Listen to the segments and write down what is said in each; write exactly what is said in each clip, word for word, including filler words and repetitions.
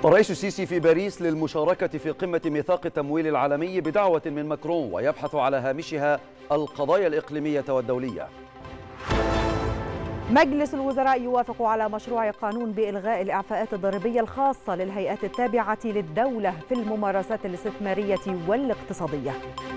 والرئيس السيسي في باريس للمشاركة في قمة ميثاق التمويل العالمي بدعوة من ماكرون، ويبحث على هامشها القضايا الإقليمية والدولية. مجلس الوزراء يوافق على مشروع قانون بإلغاء الإعفاءات الضريبية الخاصة للهيئات التابعة للدولة في الممارسات الاستثمارية والاقتصادية.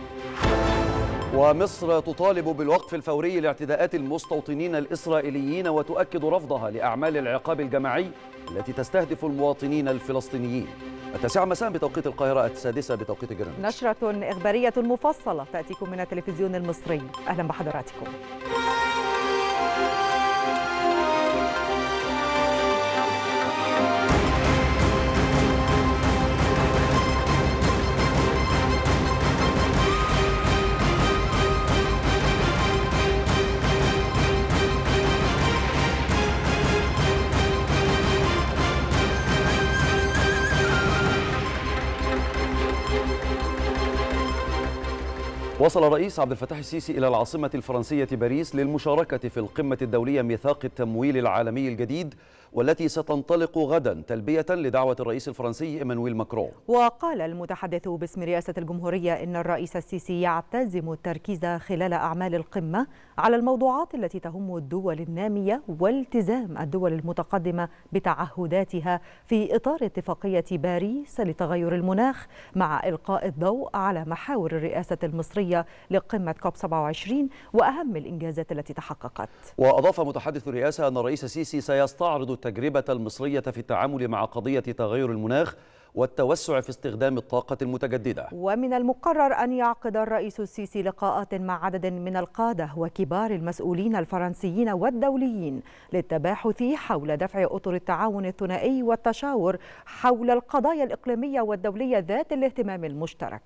ومصر تطالب بالوقف الفوري لاعتداءات المستوطنين الإسرائيليين، وتؤكد رفضها لأعمال العقاب الجماعي التي تستهدف المواطنين الفلسطينيين. التاسعة مساء بتوقيت القاهرة، السادسة بتوقيت جرينتش. نشرة إخبارية مفصلة تأتيكم من التلفزيون المصري. أهلا بحضراتكم. وصل الرئيس عبد الفتاح السيسي إلى العاصمة الفرنسية باريس للمشاركة في القمة الدولية ميثاق التمويل العالمي الجديد، والتي ستنطلق غدا تلبية لدعوة الرئيس الفرنسي إيمانويل ماكرون. وقال المتحدث باسم رئاسة الجمهورية إن الرئيس السيسي يعتزم التركيز خلال أعمال القمة على الموضوعات التي تهم الدول النامية والتزام الدول المتقدمة بتعهداتها في إطار اتفاقية باريس لتغير المناخ، مع إلقاء الضوء على محاور الرئاسة المصرية لقمة كوب سبعة وعشرين وأهم الإنجازات التي تحققت. وأضاف متحدث الرئاسة أن الرئيس السيسي سيستعرض التجربة المصرية في التعامل مع قضية تغير المناخ والتوسع في استخدام الطاقة المتجددة. ومن المقرر أن يعقد الرئيس السيسي لقاءات مع عدد من القادة وكبار المسؤولين الفرنسيين والدوليين للتباحث حول دفع أطر التعاون الثنائي والتشاور حول القضايا الإقليمية والدولية ذات الاهتمام المشترك.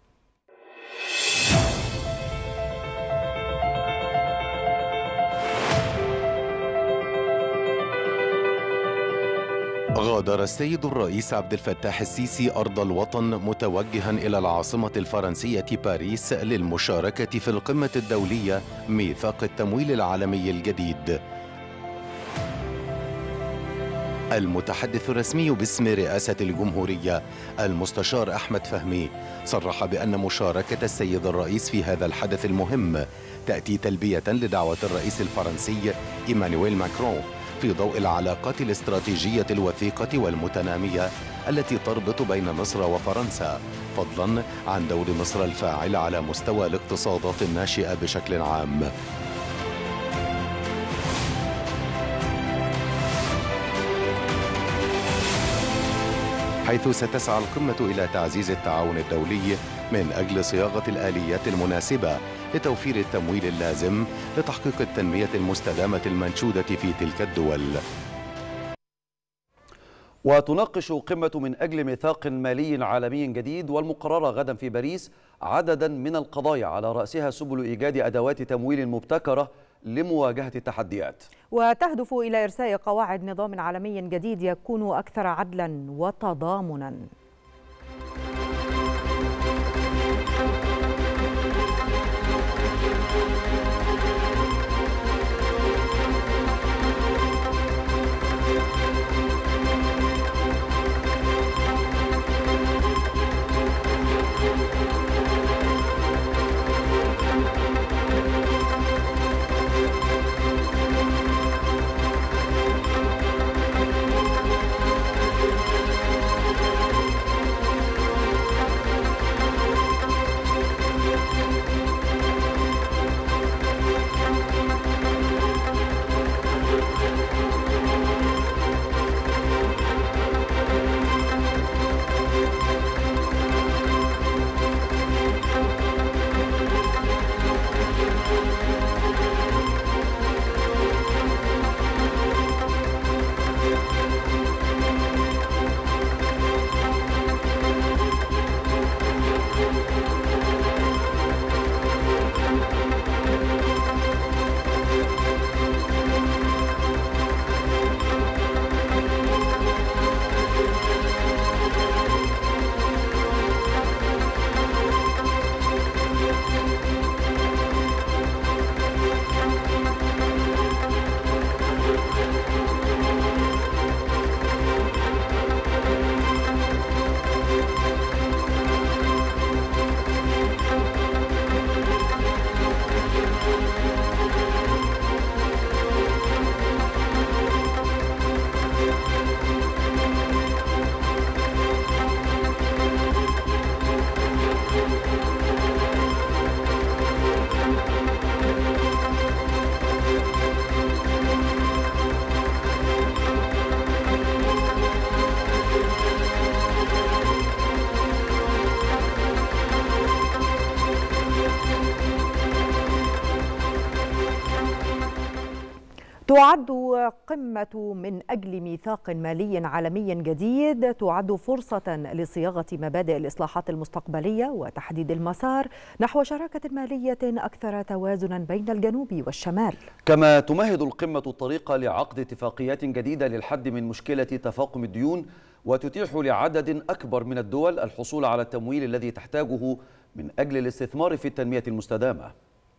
غادر السيد الرئيس عبد الفتاح السيسي أرض الوطن متوجها إلى العاصمة الفرنسية باريس للمشاركة في القمة الدولية ميثاق التمويل العالمي الجديد. المتحدث الرسمي باسم رئاسة الجمهورية المستشار أحمد فهمي صرح بأن مشاركة السيد الرئيس في هذا الحدث المهم تأتي تلبية لدعوة الرئيس الفرنسي إيمانويل ماكرون في ضوء العلاقات الاستراتيجية الوثيقة والمتنامية التي تربط بين مصر وفرنسا، فضلا عن دور مصر الفاعل على مستوى الاقتصادات الناشئة بشكل عام. حيث ستسعى القمة إلى تعزيز التعاون الدولي من أجل صياغة الآليات المناسبة لتوفير التمويل اللازم لتحقيق التنمية المستدامة المنشودة في تلك الدول. وتناقش قمة من أجل ميثاق مالي عالمي جديد والمقررة غدا في باريس عددا من القضايا على رأسها سبل إيجاد أدوات تمويل مبتكرة لمواجهة التحديات، وتهدف إلى إرساء قواعد نظام عالمي جديد يكون أكثر عدلا وتضامنا. تعد قمة من أجل ميثاق مالي عالمي جديد تعد فرصة لصياغة مبادئ الإصلاحات المستقبلية وتحديد المسار نحو شراكة مالية أكثر توازنا بين الجنوب والشمال. كما تمهد القمة الطريق لعقد اتفاقيات جديدة للحد من مشكلة تفاقم الديون وتتيح لعدد أكبر من الدول الحصول على التمويل الذي تحتاجه من أجل الاستثمار في التنمية المستدامة.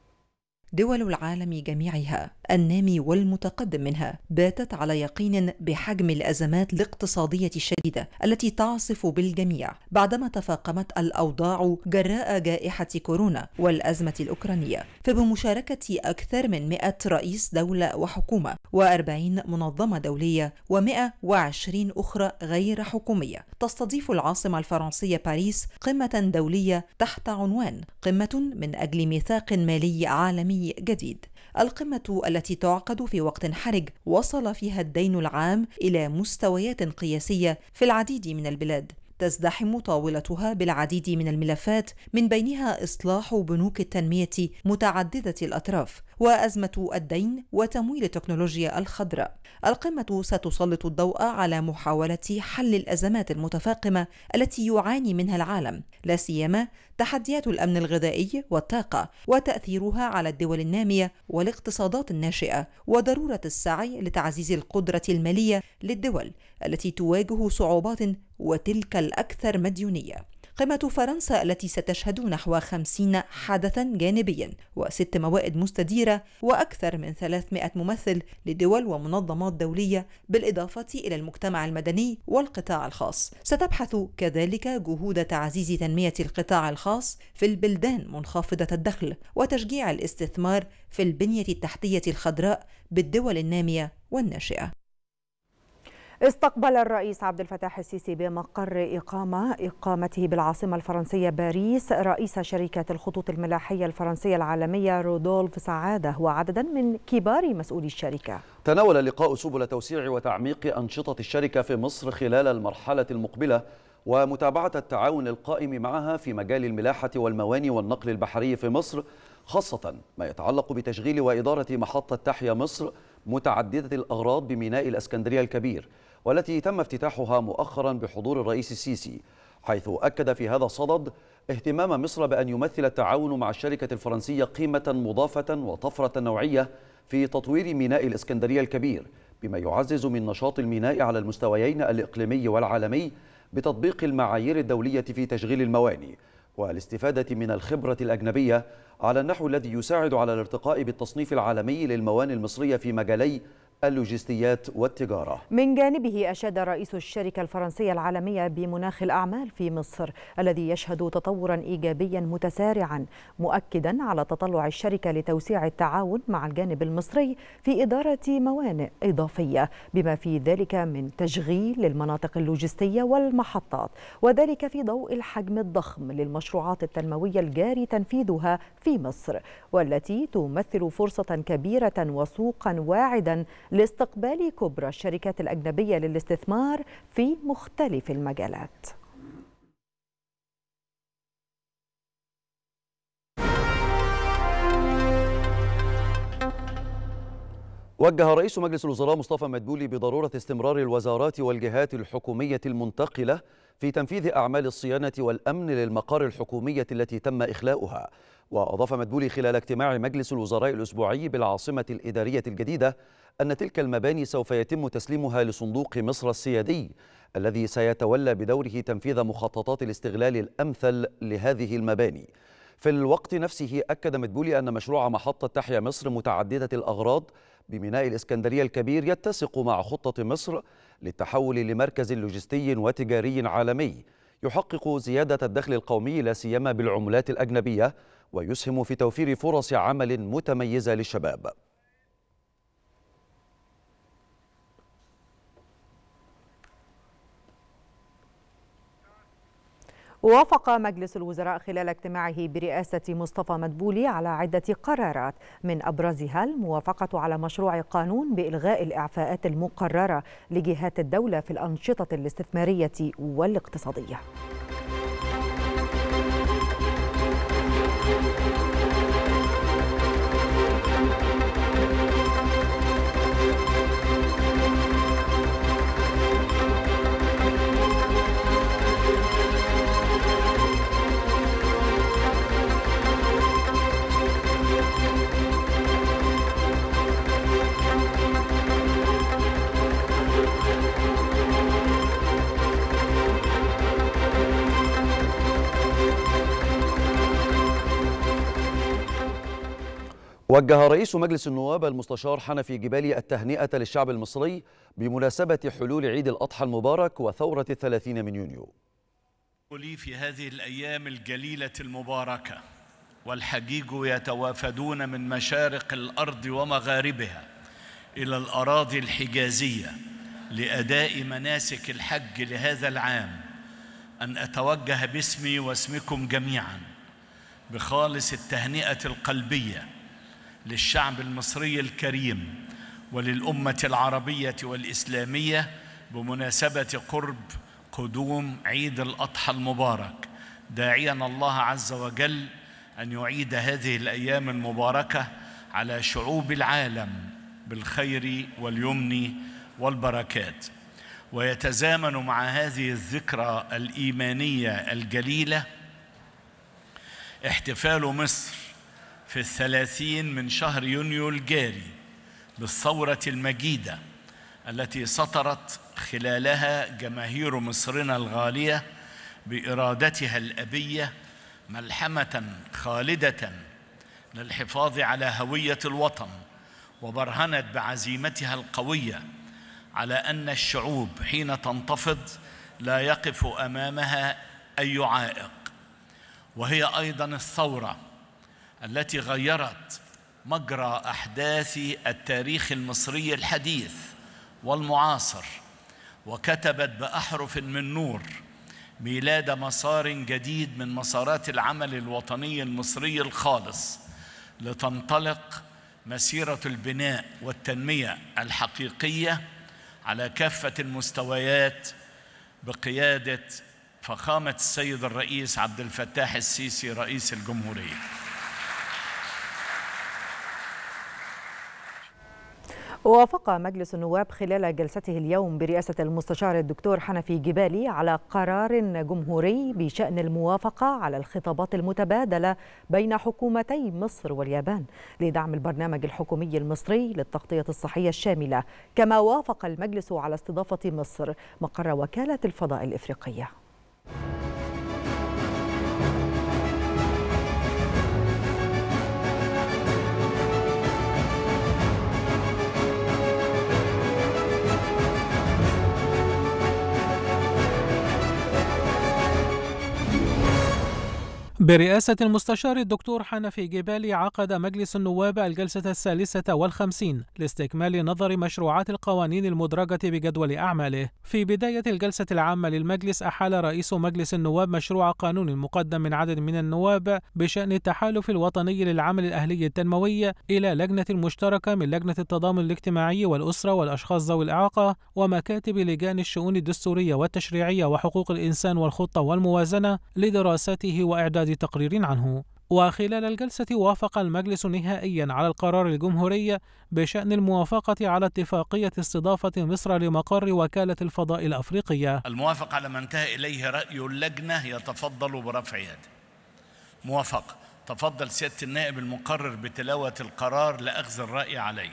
دول العالم جميعها النامي والمتقدم منها باتت على يقين بحجم الأزمات الاقتصادية الشديدة التي تعصف بالجميع بعدما تفاقمت الأوضاع جراء جائحة كورونا والأزمة الأوكرانية، فبمشاركة أكثر من مئة رئيس دولة وحكومة وأربعين منظمة دولية ومئة وعشرين أخرى غير حكومية تستضيف العاصمة الفرنسية باريس قمة دولية تحت عنوان قمة من أجل ميثاق مالي عالمي جديد. القمة التي تعقد في وقت حرج وصل فيها الدين العام إلى مستويات قياسية في العديد من البلاد، تزدحم طاولتها بالعديد من الملفات من بينها إصلاح بنوك التنمية متعددة الأطراف وأزمة الدين وتمويل التكنولوجيا الخضراء. القمة ستسلط الضوء على محاولة حل الأزمات المتفاقمة التي يعاني منها العالم، لا سيما تحديات الأمن الغذائي والطاقة وتأثيرها على الدول النامية والاقتصادات الناشئة، وضرورة السعي لتعزيز القدرة المالية للدول التي تواجه صعوبات وتلك الأكثر مديونية. قمة فرنسا التي ستشهد نحو خمسين حدثاً جانبياً وست موائد مستديرة وأكثر من ثلاثمائة ممثل لدول ومنظمات دولية بالإضافة إلى المجتمع المدني والقطاع الخاص، ستبحث كذلك جهود تعزيز تنمية القطاع الخاص في البلدان منخفضة الدخل وتشجيع الاستثمار في البنية التحتية الخضراء بالدول النامية والناشئة. استقبل الرئيس عبد الفتاح السيسي بمقر إقامة إقامته بالعاصمة الفرنسية باريس رئيس شركة الخطوط الملاحية الفرنسية العالمية رودولف سعادة وعددا من كبار مسؤولي الشركة. تناول اللقاء سبل توسيع وتعميق أنشطة الشركة في مصر خلال المرحلة المقبلة ومتابعة التعاون القائم معها في مجال الملاحة والمواني والنقل البحري في مصر، خاصة ما يتعلق بتشغيل وإدارة محطة تحيا مصر متعددة الأغراض بميناء الإسكندرية الكبير، والتي تم افتتاحها مؤخرا بحضور الرئيس السيسي، حيث أكد في هذا الصدد اهتمام مصر بأن يمثل التعاون مع الشركة الفرنسية قيمة مضافة وطفرة نوعية في تطوير ميناء الإسكندرية الكبير، بما يعزز من نشاط الميناء على المستويين الإقليمي والعالمي بتطبيق المعايير الدولية في تشغيل المواني والاستفادة من الخبرة الأجنبية على النحو الذي يساعد على الارتقاء بالتصنيف العالمي للمواني المصرية في مجالي اللوجستيات والتجارة. من جانبه أشاد رئيس الشركة الفرنسية العالمية بمناخ الأعمال في مصر الذي يشهد تطورا إيجابيا متسارعا، مؤكدا على تطلع الشركة لتوسيع التعاون مع الجانب المصري في إدارة موانئ إضافية بما في ذلك من تشغيل المناطق اللوجستية والمحطات، وذلك في ضوء الحجم الضخم للمشروعات التنموية الجاري تنفيذها في مصر، والتي تمثل فرصة كبيرة وسوقا واعدا لاستقبال كبرى الشركات الأجنبية للاستثمار في مختلف المجالات. وجه رئيس مجلس الوزراء مصطفى مدبولي بضرورة استمرار الوزارات والجهات الحكومية المنتقلة في تنفيذ أعمال الصيانة والأمن للمقار الحكومية التي تم إخلاؤها. وأضاف مدبولي خلال اجتماع مجلس الوزراء الأسبوعي بالعاصمة الإدارية الجديدة أن تلك المباني سوف يتم تسليمها لصندوق مصر السيادي الذي سيتولى بدوره تنفيذ مخططات الاستغلال الأمثل لهذه المباني. في الوقت نفسه أكد مدبولي أن مشروع محطة تحيا مصر متعددة الأغراض بميناء الإسكندرية الكبير يتسق مع خطة مصر للتحول لمركز لوجستي وتجاري عالمي يحقق زيادة الدخل القومي لا سيما بالعملات الأجنبية ويسهم في توفير فرص عمل متميزة للشباب. وافق مجلس الوزراء خلال اجتماعه برئاسة مصطفى مدبولي على عدة قرارات، من أبرزها الموافقة على مشروع قانون بإلغاء الإعفاءات المقررة لجهات الدولة في الأنشطة الاستثمارية والاقتصادية. وجه رئيس مجلس النواب المستشار حنفي جبالي التهنئة للشعب المصري بمناسبة حلول عيد الأضحى المبارك وثورة الثلاثين من يونيو. لي في هذه الأيام الجليلة المباركة والحجيج يتوافدون من مشارق الأرض ومغاربها إلى الأراضي الحجازية لأداء مناسك الحج لهذا العام، أن أتوجه باسمي واسمكم جميعا بخالص التهنئة القلبية للشعب المصري الكريم وللأمة العربية والإسلامية بمناسبة قرب قدوم عيد الأضحى المبارك، داعيا الله عز وجل أن يعيد هذه الأيام المباركة على شعوب العالم بالخير واليمن والبركات. ويتزامن مع هذه الذكرى الإيمانية الجليلة احتفال مصر في الثلاثين من شهر يونيو الجاري بالثورة المجيدة التي سطرت خلالها جماهير مصرنا الغالية بإرادتها الأبية ملحمة خالدة للحفاظ على هوية الوطن، وبرهنت بعزيمتها القوية على أن الشعوب حين تنتفض لا يقف أمامها أي عائق. وهي أيضا الثورة التي غيرت مجرى أحداث التاريخ المصري الحديث والمعاصر، وكتبت بأحرف من نور ميلاد مسار جديد من مسارات العمل الوطني المصري الخالص، لتنطلق مسيرة البناء والتنمية الحقيقية على كافة المستويات بقيادة فخامة السيد الرئيس عبد الفتاح السيسي رئيس الجمهورية. وافق مجلس النواب خلال جلسته اليوم برئاسة المستشار الدكتور حنفي جبالي على قرار جمهوري بشأن الموافقة على الخطابات المتبادلة بين حكومتي مصر واليابان لدعم البرنامج الحكومي المصري للتغطية الصحية الشاملة. كما وافق المجلس على استضافة مصر مقر وكالة الفضاء الإفريقية. برئاسة المستشار الدكتور حنفي جبالي عقد مجلس النواب الجلسة الثالثة والخمسين لاستكمال نظر مشروعات القوانين المدرجة بجدول أعماله. في بداية الجلسة العامة للمجلس أحال رئيس مجلس النواب مشروع قانون مقدم من عدد من النواب بشأن التحالف الوطني للعمل الأهلي التنموي إلى لجنة مشتركة من لجنة التضامن الاجتماعي والأسرة والأشخاص ذوي الإعاقة ومكاتب لجان الشؤون الدستورية والتشريعية وحقوق الإنسان والخطة والموازنة لدراسته وإعداد تقرير عنه. وخلال الجلسة وافق المجلس نهائيا على القرار الجمهوري بشأن الموافقة على اتفاقية استضافة مصر لمقر وكالة الفضاء الأفريقية. الموافق على ما انتهى إليه رأي اللجنة يتفضل برفع يده. موافق. تفضل سيادة النائب المقرر بتلاوة القرار لأخذ الرأي عليه.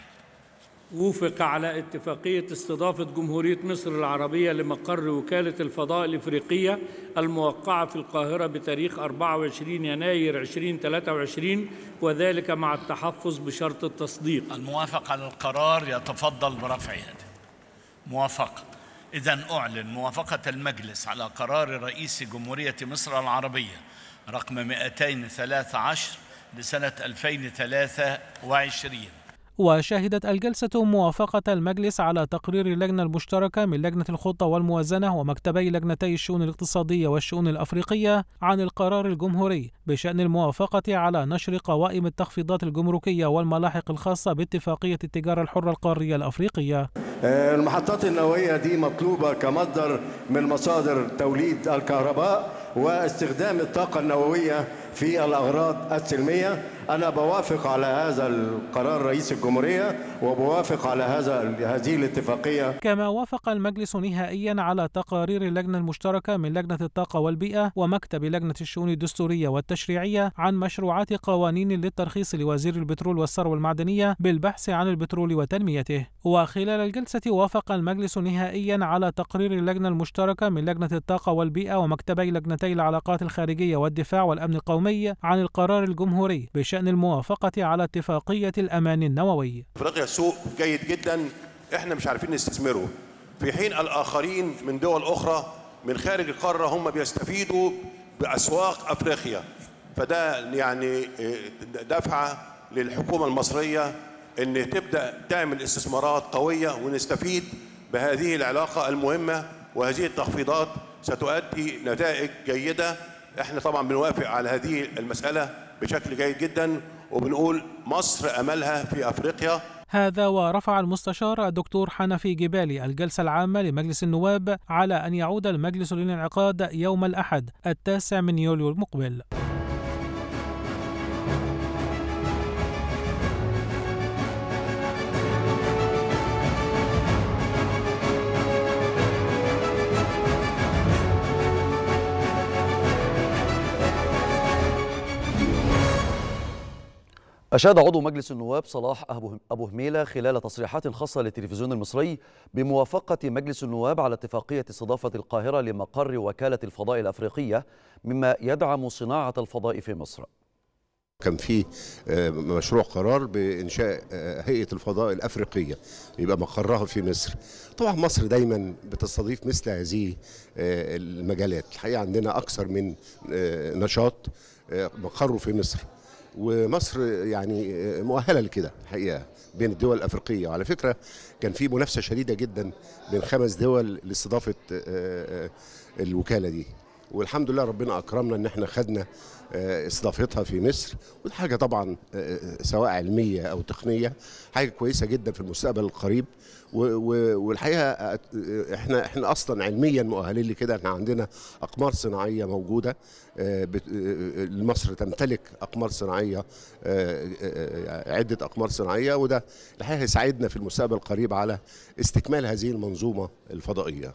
وافق على اتفاقية استضافة جمهورية مصر العربية لمقر وكالة الفضاء الإفريقية الموقعة في القاهرة بتاريخ أربعة وعشرين يناير ألفين وثلاثة وعشرين، وذلك مع التحفظ بشرط التصديق. الموافق على القرار يتفضل برفع يده. موافق. إذن أعلن موافقة المجلس على قرار رئيس جمهورية مصر العربية رقم مئتين وثلاثة عشر لسنة ألفين وثلاثة وعشرين. وشهدت الجلسة موافقة المجلس على تقرير اللجنة المشتركة من لجنة الخطة والموازنة ومكتبي لجنتي الشؤون الاقتصادية والشؤون الأفريقية عن القرار الجمهوري بشأن الموافقة على نشر قوائم التخفيضات الجمركية والملاحق الخاصة باتفاقية التجارة الحرة القارية الأفريقية. المحطات النووية دي مطلوبة كمصدر من مصادر توليد الكهرباء واستخدام الطاقة النووية في الأغراض السلمية. أنا بوافق على هذا القرار رئيس الجمهورية وبوافق على هذا هذه الاتفاقية. كما وافق المجلس نهائيا على تقارير اللجنة المشتركة من لجنة الطاقة والبيئة ومكتب لجنة الشؤون الدستورية والتشريعية عن مشروعات قوانين للترخيص لوزير البترول والثروة المعدنية بالبحث عن البترول وتنميته. وخلال الجلسة وافق المجلس نهائيا على تقرير اللجنة المشتركة من لجنة الطاقة والبيئة ومكتبي لجنتي العلاقات الخارجية والدفاع والأمن القومي اليومي عن القرار الجمهوري بشأن الموافقة على اتفاقية الأمان النووي. أفريقيا سوق جيد جدا، احنا مش عارفين نستثمره، في حين الآخرين من دول أخرى من خارج القارة هم بيستفيدوا بأسواق أفريقيا. فده يعني دفعة للحكومة المصرية أن تبدأ تعمل استثمارات قوية ونستفيد بهذه العلاقة المهمة، وهذه التخفيضات ستؤدي نتائج جيدة. احنا طبعا بنوافق على هذه المسألة بشكل جيد جدا، وبنقول مصر أملها في أفريقيا. هذا ورفع المستشار الدكتور حنفي جبالي الجلسة العامة لمجلس النواب على أن يعود المجلس للانعقاد يوم الأحد التاسع من يوليو المقبل. أشاد عضو مجلس النواب صلاح أبو هميلة خلال تصريحات خاصة للتلفزيون المصري بموافقة مجلس النواب على اتفاقية استضافة القاهرة لمقر وكالة الفضاء الأفريقية، مما يدعم صناعة الفضاء في مصر. كان في مشروع قرار بإنشاء هيئة الفضاء الأفريقية يبقى مقرها في مصر. طبعا مصر دايما بتستضيف مثل هذه المجالات، الحقيقة عندنا أكثر من نشاط مقره في مصر، ومصر يعني مؤهله لكده الحقيقه بين الدول الافريقيه. وعلى فكره كان في منافسه شديده جدا بين خمس دول لاستضافه الوكاله دي، والحمد لله ربنا اكرمنا ان احنا خدنا استضافتها في مصر، ودي حاجه طبعا سواء علميه او تقنيه حاجه كويسه جدا في المستقبل القريب. والحقيقه احنا احنا اصلا علميا مؤهلين لكده. احنا عندنا اقمار صناعيه موجوده، مصر تمتلك اقمار صناعيه عده اقمار صناعيه، وده الحقيقه هيساعدنا في المستقبل القريب على استكمال هذه المنظومه الفضائيه.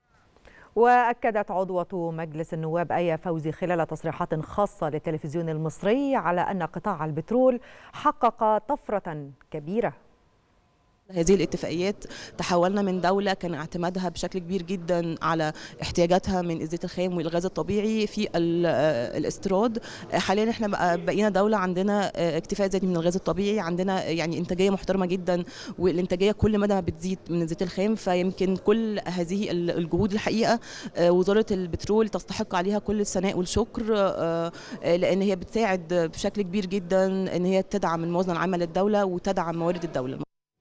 وأكدت عضوة مجلس النواب آية فوزي خلال تصريحات خاصة للتلفزيون المصري على أن قطاع البترول حقق طفرة كبيرة. هذه الاتفاقيات تحولنا من دولة كان اعتمادها بشكل كبير جدا على احتياجاتها من الزيت الخام والغاز الطبيعي في الاستيراد. حاليا احنا بقينا دولة عندنا اكتفاء ذاتي من الغاز الطبيعي، عندنا يعني انتاجية محترمة جدا، والانتاجية كل مدى ما بتزيد من الزيت الخام. فيمكن كل هذه الجهود الحقيقة وزارة البترول تستحق عليها كل الثناء والشكر، لان هي بتساعد بشكل كبير جدا ان هي تدعم الموازنة العامة للدولة وتدعم موارد الدولة.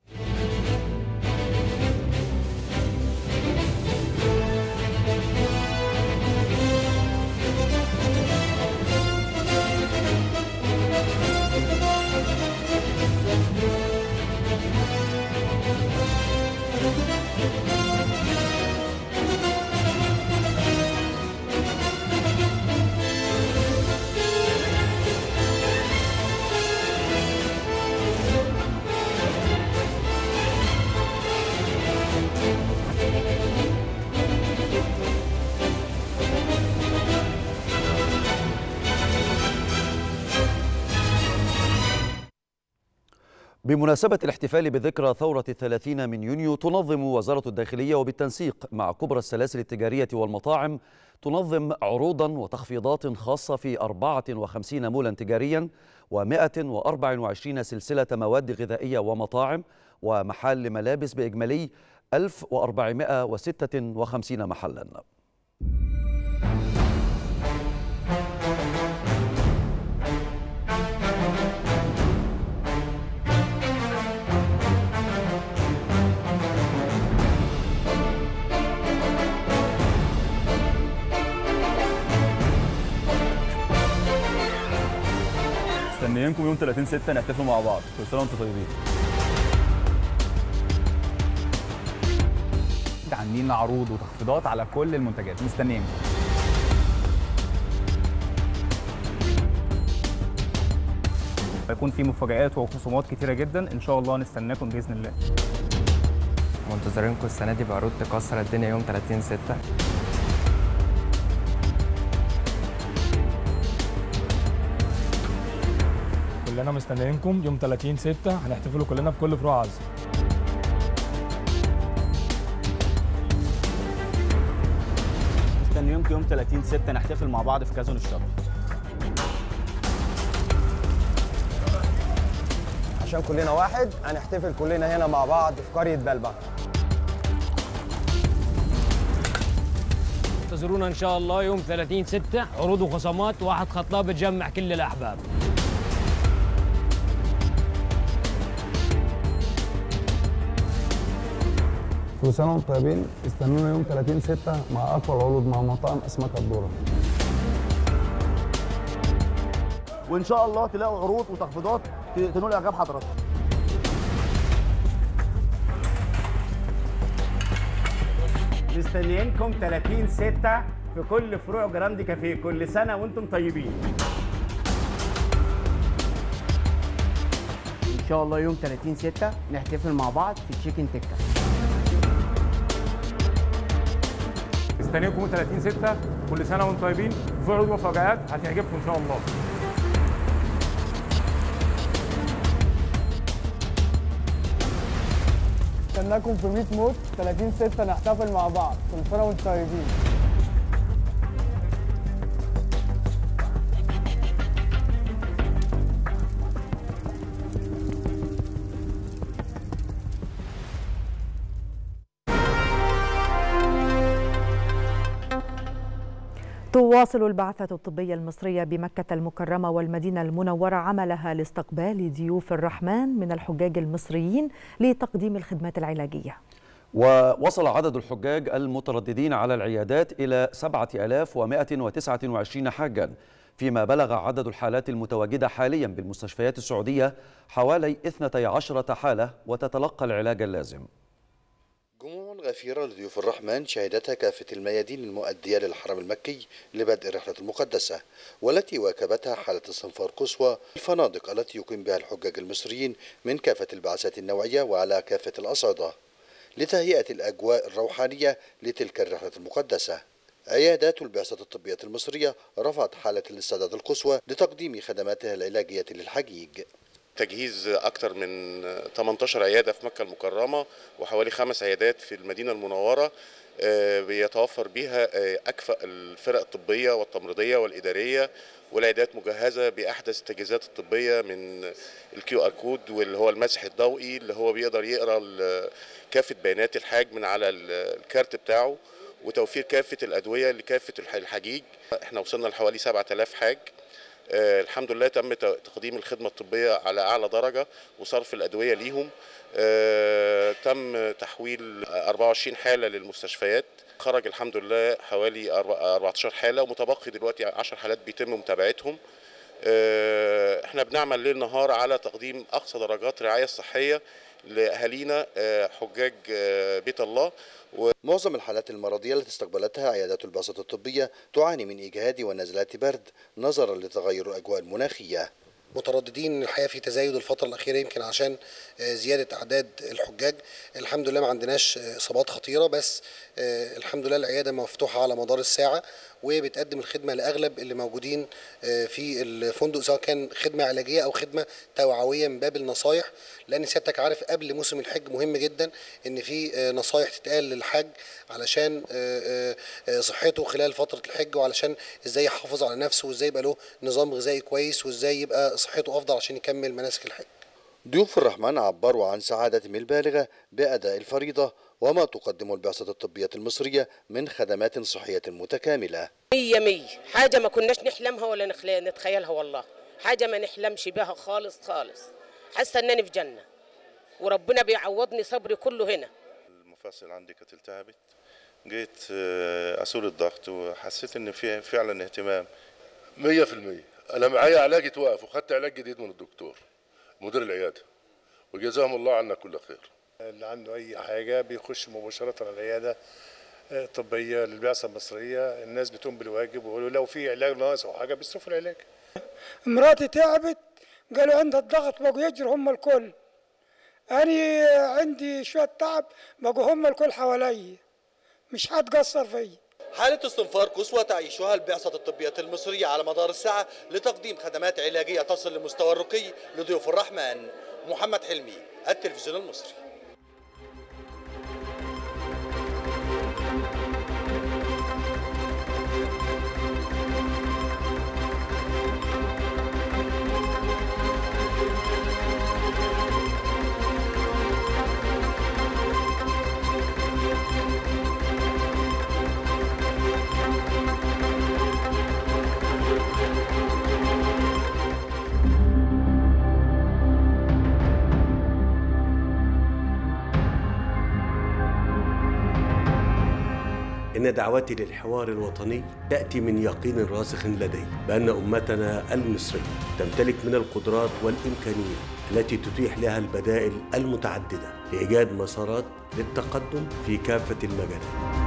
بمناسبة الاحتفال بذكرى ثورة الثلاثين من يونيو، تنظم وزارة الداخلية وبالتنسيق مع كبرى السلاسل التجارية والمطاعم تنظم عروضا وتخفيضات خاصة في أربعة وخمسين مولا تجاريا ومائة وأربعة وعشرين سلسلة مواد غذائية ومطاعم ومحل ملابس بإجمالي ألف وأربعمائة وستة وخمسين محلا. مستنيينكم يوم ثلاثين ستة نحتفل مع بعض. كل سنه وانتم طيبين. عاملين عروض وتخفيضات على كل المنتجات، مستنيينكم. هيكون في مفاجآت وخصومات كتيره جدا، ان شاء الله نستناكم باذن الله. منتظرينكم السنه دي بعروض تكسر الدنيا يوم ثلاثين ستة. كلنا مستنيينكم يوم ثلاثين ستة، هنحتفلوا كلنا في كل فروع عز. مستنيينكم يوم ثلاثين ستة نحتفل مع بعض في كازون الشاطئ. عشان كلنا واحد هنحتفل كلنا هنا مع بعض في قرية بلبع. انتظرونا ان شاء الله يوم ثلاثين ستة، عروض وخصامات، واحد خطاب بتجمع كل الاحباب. كل سنه وانتم طيبين، استنونا يوم ثلاثين ستة مع اقوى العروض مع مطاعم اسماك الدوره. وان شاء الله تلاقوا عروض وتخفيضات تنول اعجاب حضراتكم. مستنيينكم ثلاثين ستة في كل فروع جراند كافيه. كل سنه وانتم طيبين. ان شاء الله يوم ثلاثين ستة نحتفل مع بعض في تشيكن تكه. مستنيينكم ثلاثين ستة، كل سنه وانتم طيبين. في عروض ومفاجآت هتعجبكم ان شاء الله. استناكم في ميت موت ثلاثين ستة نحتفل مع بعض. كل سنه وانتم طيبين. تواصل البعثة الطبية المصرية بمكة المكرمة والمدينة المنورة عملها لاستقبال ضيوف الرحمن من الحجاج المصريين لتقديم الخدمات العلاجية. ووصل عدد الحجاج المترددين على العيادات إلى سبعة آلاف ومائة وتسعة وعشرين حاجاً، فيما بلغ عدد الحالات المتواجدة حالياً بالمستشفيات السعودية حوالي اثنتي عشرة حالة وتتلقى العلاج اللازم. جموع غفيرة لضيوف الرحمن شهدتها كافة الميادين المؤدية للحرم المكي لبدء الرحلة المقدسة، والتي واكبتها حالة استنفار قصوى الفنادق التي يقيم بها الحجاج المصريين من كافة البعثات النوعية وعلى كافة الأصعدة لتهيئة الأجواء الروحانية لتلك الرحلة المقدسة. عيادات البعثة الطبية المصرية رفعت حالة الاستعداد القصوى لتقديم خدماتها العلاجية للحجيج. تجهيز أكثر من ثمانية عشر عيادة في مكة المكرمة وحوالي خمس عيادات في المدينة المنورة بيتوفر بها أكفأ الفرق الطبية والتمريضية والإدارية، والعيادات مجهزة بأحدث التجهيزات الطبية من الكيو ار كود واللي هو المسح الضوئي اللي هو بيقدر يقرأ كافة بيانات الحاج من على الكارت بتاعه، وتوفير كافة الأدوية لكافة الحجيج. احنا وصلنا لحوالي سبعة آلاف حاج. آه الحمد لله تم تقديم الخدمة الطبية على أعلى درجة وصرف الأدوية ليهم. آه تم تحويل أربعة وعشرين حالة للمستشفيات، خرج الحمد لله حوالي أربعة عشر حالة ومتبقي دلوقتي عشر حالات بيتم متابعتهم. آه احنا بنعمل ليل نهار على تقديم أقصى درجات الرعاية الصحية لأهالينا آه حجاج آه بيت الله. معظم الحالات المرضية التي استقبلتها عيادات البعثة الطبية تعاني من إجهاد ونزلات برد نظرا لتغير الأجواء المناخية. مترددين الحقيقه في تزايد الفتره الاخيره يمكن عشان زياده اعداد الحجاج. الحمد لله ما عندناش اصابات خطيره، بس الحمد لله العياده مفتوحه على مدار الساعه وبتقدم الخدمه لاغلب اللي موجودين في الفندق، سواء كان خدمه علاجيه او خدمه توعويه من باب النصايح، لان سيادتك عارف قبل موسم الحج مهم جدا ان في نصايح تتقال للحج علشان صحته خلال فتره الحج، وعلشان ازاي يحافظ على نفسه وازاي يبقى له نظام غذائي كويس وازاي يبقى صحته افضل عشان يكمل مناسك الحج. ضيوف الرحمن عبروا عن سعادتهم البالغه باداء الفريضه وما تقدم البعثة الطبية المصرية من خدمات صحية متكاملة. مية مية حاجة ما كناش نحلمها ولا نتخيلها، والله حاجة ما نحلمش بها خالص خالص. حاسة انني في جنة وربنا بيعوضني صبري كله هنا. المفاصل عندي كانت التهبت، جيت اسول الضغط وحسيت ان في فعلا اهتمام مية في المية. انا معايا علاج اتوقف وخدت علاج جديد من الدكتور مدير العيادة، وجزاهم الله عنا كل خير. اللي عنده اي حاجه بيخش مباشره العياده الطبيه للبعثه المصريه، الناس بتقوم بالواجب ويقولوا لو في علاج ناقص او حاجه بيصرفوا العلاج. مراتي تعبت قالوا عندها الضغط بقوا يجروا هم الكل، انا عندي شويه تعب بقوا هم الكل حوالي، مش هتقصر فيا. حالة استنفار قصوى تعيشها البعثة الطبية المصرية على مدار الساعة لتقديم خدمات علاجية تصل لمستوى الرقي لضيوف الرحمن. محمد حلمي، التلفزيون المصري. إن دعوتي للحوار الوطني تأتي من يقين راسخ لدي بأن أمتنا المصرية تمتلك من القدرات والإمكانيات التي تتيح لها البدائل المتعددة لإيجاد مسارات للتقدم في كافة المجالات.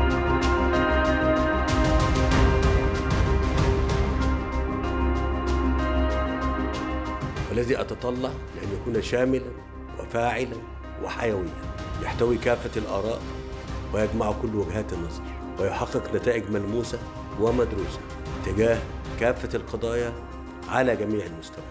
والذي أتطلع لأن يكون شاملا وفاعلا وحيويا، يحتوي كافة الآراء ويجمع كل وجهات النظر، ويحقق نتائج ملموسة ومدروسة تجاه كافة القضايا على جميع المستويات.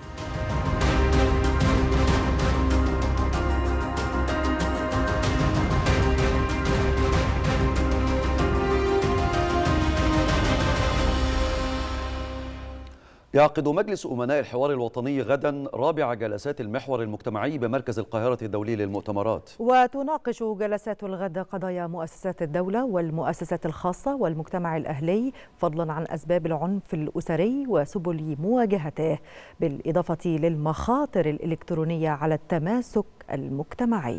يعقد مجلس أمناء الحوار الوطني غدا رابع جلسات المحور المجتمعي بمركز القاهرة الدولي للمؤتمرات. وتناقش جلسات الغد قضايا مؤسسات الدولة والمؤسسات الخاصة والمجتمع الأهلي، فضلا عن أسباب العنف الأسري وسبل مواجهته، بالإضافة للمخاطر الإلكترونية على التماسك المجتمعي.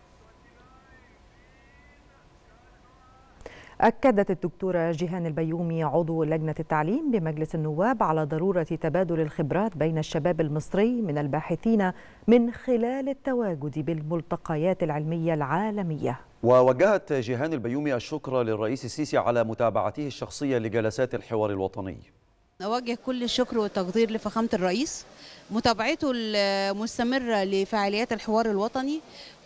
أكدت الدكتورة جيهان البيومي عضو لجنة التعليم بمجلس النواب على ضرورة تبادل الخبرات بين الشباب المصري من الباحثين من خلال التواجد بالملتقيات العلمية العالمية. ووجهت جيهان البيومي الشكر للرئيس السيسي على متابعته الشخصية لجلسات الحوار الوطني. أوجه كل الشكر والتقدير لفخامة الرئيس، متابعته المستمرة لفعاليات الحوار الوطني،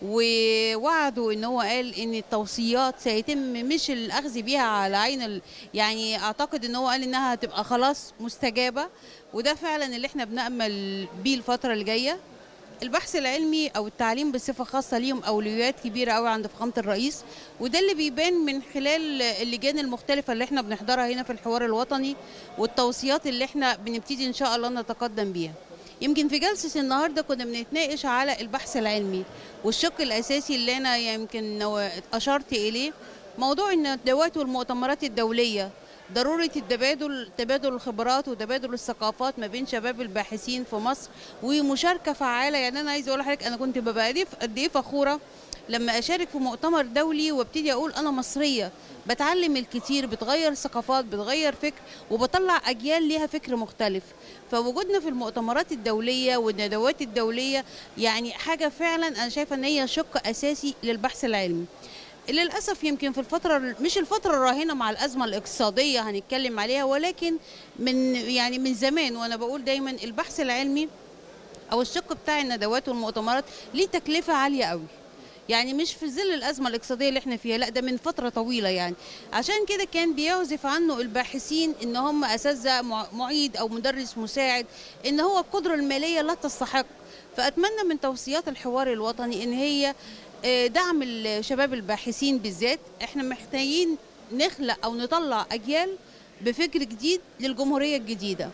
ووعده ان هو قال ان التوصيات سيتم مش الاخذ بيها على عين ال... يعني اعتقد ان هو قال انها هتبقى خلاص مستجابة، وده فعلا اللي احنا بنأمل بيه الفترة اللي جاية. البحث العلمي او التعليم بصفة خاصة ليهم اولويات كبيرة قوي عند فخامة الرئيس، وده اللي بيبان من خلال اللجان المختلفة اللي احنا بنحضرها هنا في الحوار الوطني، والتوصيات اللي احنا بنبتدي ان شاء الله نتقدم بيها. يمكن في جلسة النهاردة كنا بنتناقش على البحث العلمي، والشق الأساسي اللي أنا يمكن أشرت إليه موضوع الندوات والمؤتمرات الدولية، ضرورة التبادل تبادل الخبرات وتبادل الثقافات ما بين شباب الباحثين في مصر، ومشاركة فعالة. يعني أنا عايزة أقول لحضرتك أنا كنت ببقى قد إيه فخورة لما أشارك في مؤتمر دولي وابتدي أقول أنا مصرية، بتعلم الكتير، بتغير ثقافات، بتغير فكر، وبطلع أجيال ليها فكر مختلف. فوجودنا في المؤتمرات الدولية والندوات الدولية يعني حاجة فعلا أنا شايفة أن هي شق أساسي للبحث العلمي. للأسف يمكن في الفترة مش الفترة الراهنة مع الأزمة الاقتصادية هنتكلم عليها، ولكن من يعني من زمان وأنا بقول دايما البحث العلمي أو الشق بتاع الندوات والمؤتمرات ليه تكلفة عالية قوي، يعني مش في ظل الأزمة الاقتصادية اللي احنا فيها، لا ده من فترة طويلة. يعني عشان كده كان بيعزف عنه الباحثين ان هم أساتذة معيد أو مدرس مساعد، ان هو القدرة المالية لا تستحق. فأتمنى من توصيات الحوار الوطني ان هي دعم الشباب الباحثين بالذات. احنا محتاجين نخلق أو نطلع أجيال بفكر جديد للجمهورية الجديدة.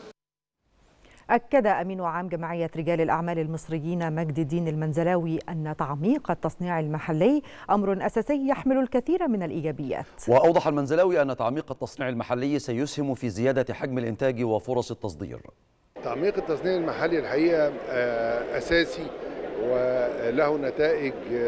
أكد أمين عام جمعية رجال الأعمال المصريين مجد الدين المنزلاوي أن تعميق التصنيع المحلي أمر أساسي يحمل الكثير من الإيجابيات. وأوضح المنزلاوي أن تعميق التصنيع المحلي سيسهم في زيادة حجم الإنتاج وفرص التصدير. تعميق التصنيع المحلي الحقيقة أساسي وله نتائج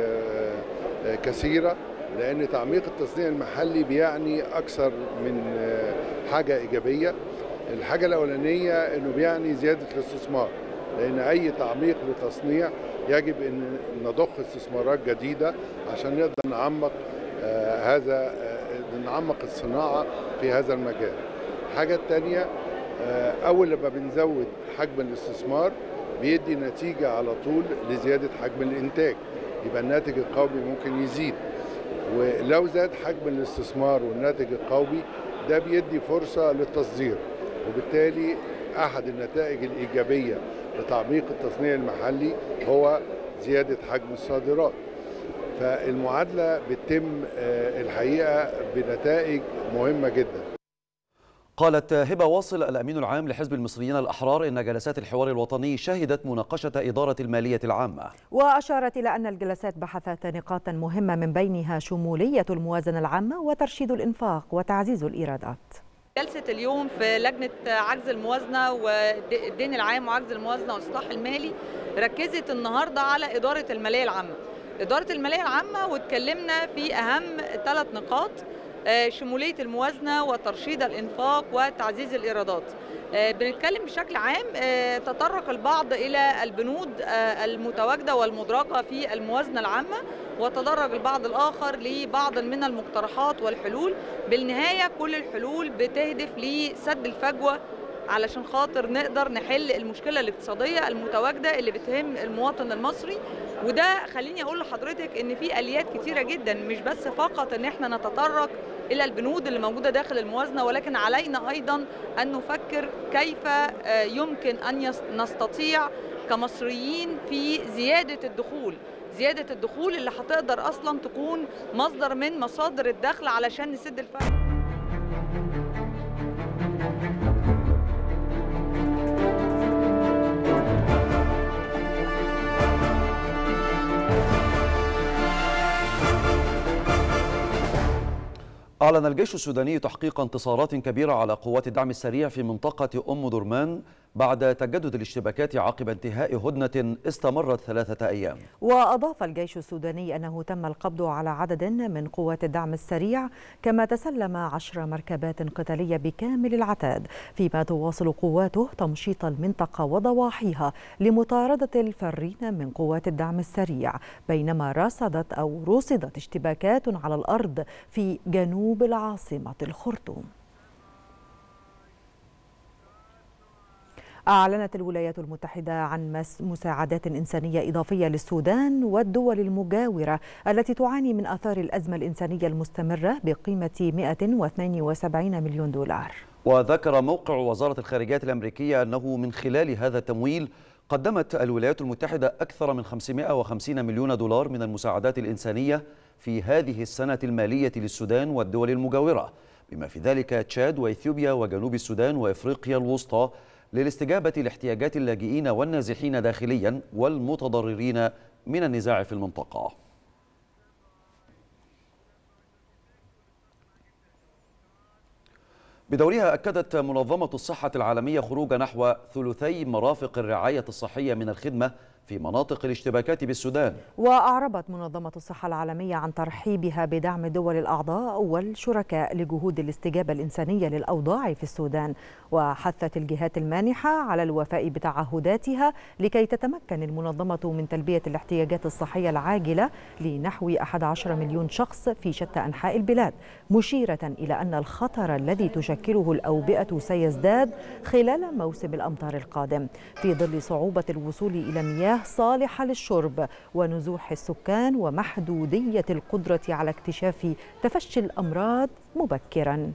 كثيرة، لأن تعميق التصنيع المحلي بيعني أكثر من حاجة إيجابية. الحاجة الأولانية أنه بيعني زيادة الاستثمار، لأن أي تعميق لتصنيع يجب أن نضخ استثمارات جديدة عشان نقدر نعمق آه هذا آه نعمق الصناعة في هذا المجال. الحاجة الثانية آه أول لما بنزود حجم الاستثمار بيدي نتيجة على طول لزيادة حجم الإنتاج، يبقى الناتج القومي ممكن يزيد، ولو زاد حجم الاستثمار والناتج القومي ده بيدي فرصة للتصدير، وبالتالي أحد النتائج الإيجابية لتعميق التصنيع المحلي هو زيادة حجم الصادرات. فالمعادلة بتتم الحقيقة بنتائج مهمة جدا. قالت هبة واصل الأمين العام لحزب المصريين الأحرار إن جلسات الحوار الوطني شهدت مناقشة إدارة المالية العامة، وأشارت إلى أن الجلسات بحثت نقاطا مهمة من بينها شمولية الموازنة العامة وترشيد الإنفاق وتعزيز الإيرادات. جلسة اليوم في لجنة عجز الموازنة والدين العام وعجز الموازنة والإصلاح المالي ركزت النهاردة على إدارة المالية العامة. إدارة المالية العامة واتكلمنا في أهم ثلاث نقاط. شمولية الموازنة وترشيد الإنفاق وتعزيز الإيرادات. بنتكلم بشكل عام، تطرق البعض إلى البنود المتواجدة والمدرجة في الموازنة العامة، وتدرج البعض الآخر لبعض من المقترحات والحلول. بالنهاية كل الحلول بتهدف لسد الفجوة علشان خاطر نقدر نحل المشكلة الاقتصادية المتواجدة اللي بتهم المواطن المصري. وده خليني أقول لحضرتك إن في آليات كتيرة جدا، مش بس فقط إن احنا نتطرق إلى البنود اللي موجودة داخل الموازنة، ولكن علينا أيضا أن نفكر كيف يمكن أن نستطيع كمصريين في زيادة الدخول زيادة الدخول اللي هتقدر أصلا تكون مصدر من مصادر الدخل علشان نسد الفرق. أعلن الجيش السوداني تحقيق انتصارات كبيرة على قوات الدعم السريع في منطقة أم درمان بعد تجدد الاشتباكات عقب انتهاء هدنة استمرت ثلاثة أيام. وأضاف الجيش السوداني أنه تم القبض على عدد من قوات الدعم السريع، كما تسلم عشر مركبات قتالية بكامل العتاد، فيما تواصل قواته تمشيط المنطقة وضواحيها لمطاردة الفارين من قوات الدعم السريع، بينما رصدت أو رصدت اشتباكات على الأرض في جنوب العاصمة الخرطوم. أعلنت الولايات المتحدة عن مساعدات إنسانية إضافية للسودان والدول المجاورة التي تعاني من آثار الأزمة الإنسانية المستمرة بقيمة مئة واثنين وسبعين مليون دولار. وذكر موقع وزارة الخارجية الأمريكية أنه من خلال هذا التمويل قدمت الولايات المتحدة أكثر من خمسمئة وخمسين مليون دولار من المساعدات الإنسانية في هذه السنة المالية للسودان والدول المجاورة، بما في ذلك تشاد وإثيوبيا وجنوب السودان وإفريقيا الوسطى، للاستجابة لاحتياجات اللاجئين والنازحين داخليا والمتضررين من النزاع في المنطقة. بدورها أكدت منظمة الصحة العالمية خروج نحو ثلثي مرافق الرعاية الصحية من الخدمة في مناطق الاشتباكات بالسودان. وأعربت منظمة الصحة العالمية عن ترحيبها بدعم الدول الأعضاء والشركاء لجهود الاستجابة الإنسانية للأوضاع في السودان، وحثت الجهات المانحة على الوفاء بتعهداتها لكي تتمكن المنظمة من تلبية الاحتياجات الصحية العاجلة لنحو أحد عشر مليون شخص في شتى أنحاء البلاد، مشيرة إلى أن الخطر الذي تشكله الأوبئة سيزداد خلال موسم الأمطار القادم، في ظل صعوبة الوصول إلى مياه صالحة للشرب ونزوح السكان ومحدودية القدرة على اكتشاف تفشي الأمراض مبكراً.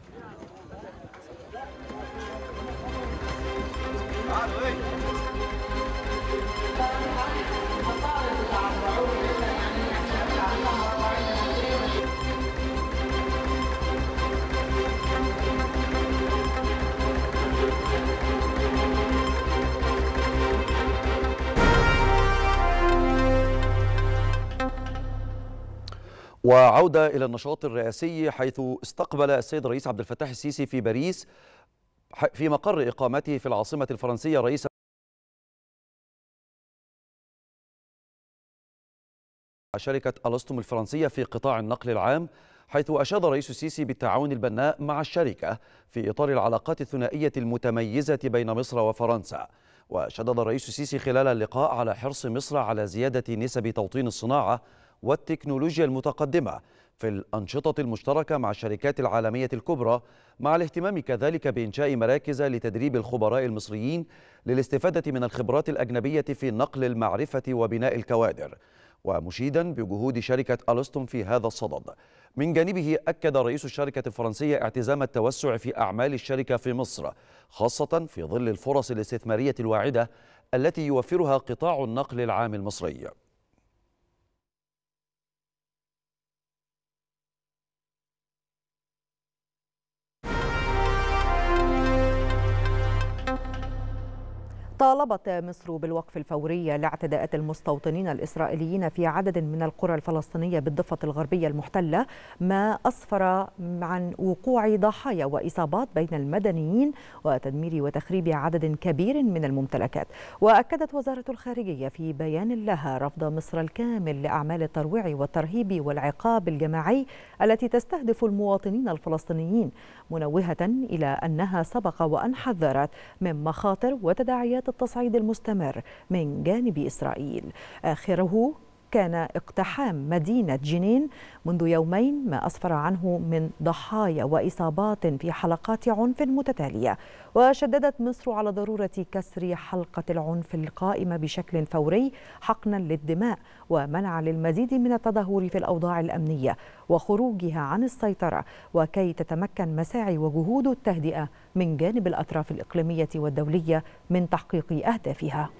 وعودة إلى النشاط الرئاسي، حيث استقبل السيد الرئيس عبد الفتاح السيسي في باريس في مقر إقامته في العاصمة الفرنسية رئيس شركة ألستوم الفرنسية في قطاع النقل العام، حيث أشاد الرئيس السيسي بالتعاون البناء مع الشركة في إطار العلاقات الثنائية المتميزة بين مصر وفرنسا. وشدد الرئيس السيسي خلال اللقاء على حرص مصر على زيادة نسب توطين الصناعة والتكنولوجيا المتقدمة في الأنشطة المشتركة مع الشركات العالمية الكبرى، مع الاهتمام كذلك بإنشاء مراكز لتدريب الخبراء المصريين للاستفادة من الخبرات الأجنبية في نقل المعرفة وبناء الكوادر، ومشيدا بجهود شركة ألستوم في هذا الصدد. من جانبه أكد رئيس الشركة الفرنسية اعتزام التوسع في أعمال الشركة في مصر، خاصة في ظل الفرص الاستثمارية الواعدة التي يوفرها قطاع النقل العام المصري. طالبت مصر بالوقف الفوري لاعتداءات المستوطنين الإسرائيليين في عدد من القرى الفلسطينية بالضفة الغربية المحتلة، ما أسفر عن وقوع ضحايا وإصابات بين المدنيين وتدمير وتخريب عدد كبير من الممتلكات. وأكدت وزارة الخارجية في بيان لها رفض مصر الكامل لأعمال الترويع والترهيب والعقاب الجماعي التي تستهدف المواطنين الفلسطينيين، منوهة إلى أنها سبق وأن حذرت من مخاطر وتداعيات التصعيد المستمر من جانب إسرائيل، آخره كان اقتحام مدينة جنين منذ يومين ما أسفر عنه من ضحايا وإصابات في حلقات عنف متتالية. وشددت مصر على ضرورة كسر حلقة العنف القائمة بشكل فوري حقنا للدماء ومنع للمزيد من التدهور في الأوضاع الأمنية وخروجها عن السيطرة، وكي تتمكن مساعي وجهود التهدئة من جانب الأطراف الإقليمية والدولية من تحقيق أهدافها.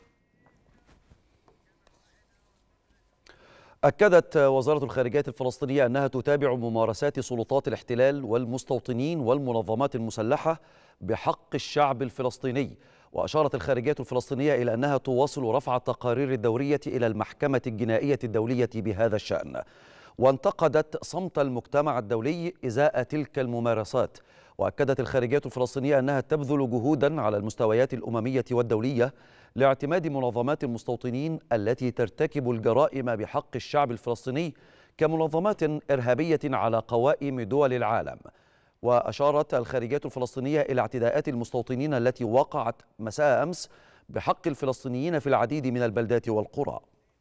أكدت وزارة الخارجية الفلسطينية أنها تتابع ممارسات سلطات الاحتلال والمستوطنين والمنظمات المسلحة بحق الشعب الفلسطيني. وأشارت الخارجية الفلسطينية إلى أنها تواصل رفع التقارير الدورية إلى المحكمة الجنائية الدولية بهذا الشأن، وانتقدت صمت المجتمع الدولي إزاء تلك الممارسات. وأكدت الخارجية الفلسطينية أنها تبذل جهودا على المستويات الأممية والدولية لاعتماد منظمات المستوطنين التي ترتكب الجرائم بحق الشعب الفلسطيني كمنظمات إرهابية على قوائم دول العالم. وأشارت الخارجية الفلسطينية إلى اعتداءات المستوطنين التي وقعت مساء أمس بحق الفلسطينيين في العديد من البلدات والقرى.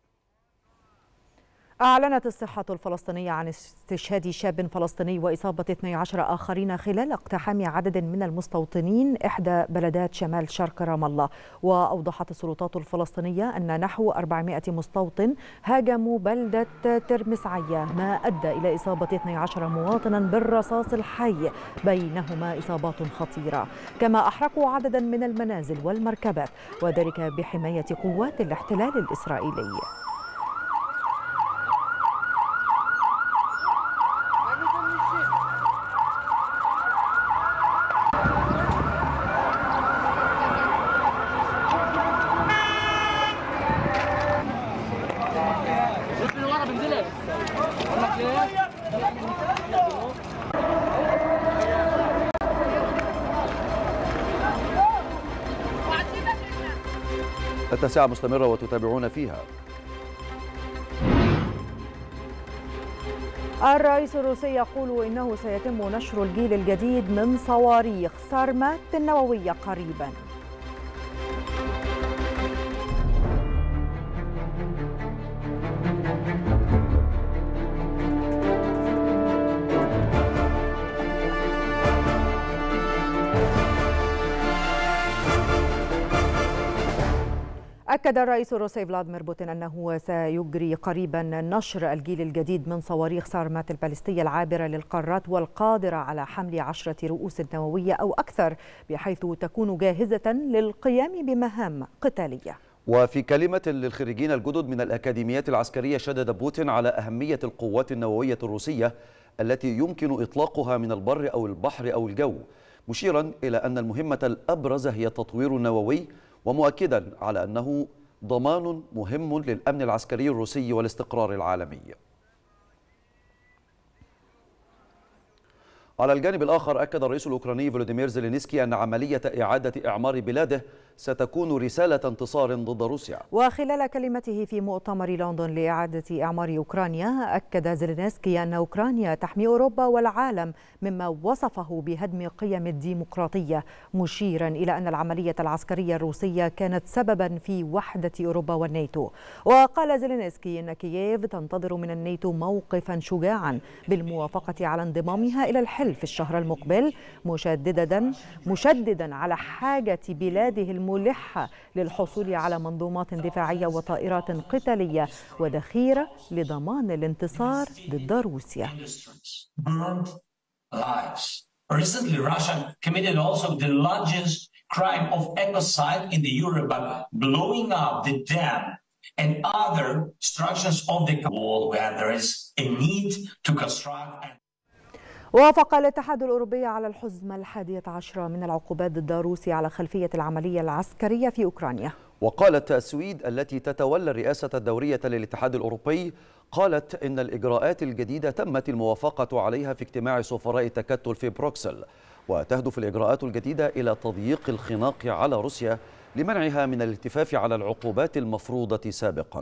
أعلنت الصحة الفلسطينية عن استشهاد شاب فلسطيني وإصابة اثني عشر آخرين خلال اقتحام عدد من المستوطنين إحدى بلدات شمال شرق رام الله. وأوضحت السلطات الفلسطينية أن نحو أربعمائة مستوطن هاجموا بلدة ترمسعية، ما أدى إلى إصابة اثني عشر مواطنا بالرصاص الحي، بينهما إصابات خطيرة. كما أحرقوا عددا من المنازل والمركبات، وذلك بحماية قوات الاحتلال الإسرائيلي. التاسعة مستمرة وتتابعون فيها. الرئيس الروسي يقول إنه سيتم نشر الجيل الجديد من صواريخ سارمات النووية قريباً. أكد الرئيس الروسي فلاديمير بوتين أنه سيجري قريبا نشر الجيل الجديد من صواريخ سارمات البالستية العابرة للقارات والقادرة على حمل عشرة رؤوس نووية أو أكثر، بحيث تكون جاهزة للقيام بمهام قتالية. وفي كلمة للخريجين الجدد من الأكاديميات العسكرية، شدد بوتين على أهمية القوات النووية الروسية التي يمكن إطلاقها من البر أو البحر أو الجو، مشيرا إلى أن المهمة الأبرز هي التطوير النووي، ومؤكدا على أنه ضمان مهم للأمن العسكري الروسي والاستقرار العالمي. على الجانب الآخر، أكد الرئيس الأوكراني فولوديمير زيلينسكي أن عملية إعادة إعمار بلاده ستكون رسالة انتصار ضد روسيا. وخلال كلمته في مؤتمر لندن لإعادة إعمار أوكرانيا، أكد زيلينسكي أن أوكرانيا تحمي أوروبا والعالم مما وصفه بهدم قيم الديمقراطية، مشيرا إلى أن العملية العسكرية الروسية كانت سببا في وحدة أوروبا والناتو. وقال زيلينسكي أن كييف تنتظر من الناتو موقفا شجاعا بالموافقة على انضمامها إلى الحلف الشهر المقبل، مشددا مشددا على حاجة بلاده الملحة للحصول على منظومات دفاعية وطائرات قتالية وذخيرة لضمان الانتصار ضد روسيا. Recently, Russia committed also the largest crime of ecocide in the Eurobab, blowing up the dam and other structures of the wall where there is a need to construct. وافق الاتحاد الأوروبي على الحزمة الحادية عشرة من العقوبات ضد روسيا على خلفية العملية العسكرية في أوكرانيا. وقالت السويد التي تتولى الرئاسة الدورية للاتحاد الأوروبي قالت إن الإجراءات الجديدة تمت الموافقة عليها في اجتماع سفراء التكتل في بروكسل، وتهدف الإجراءات الجديدة إلى تضييق الخناق على روسيا لمنعها من الالتفاف على العقوبات المفروضة سابقاً.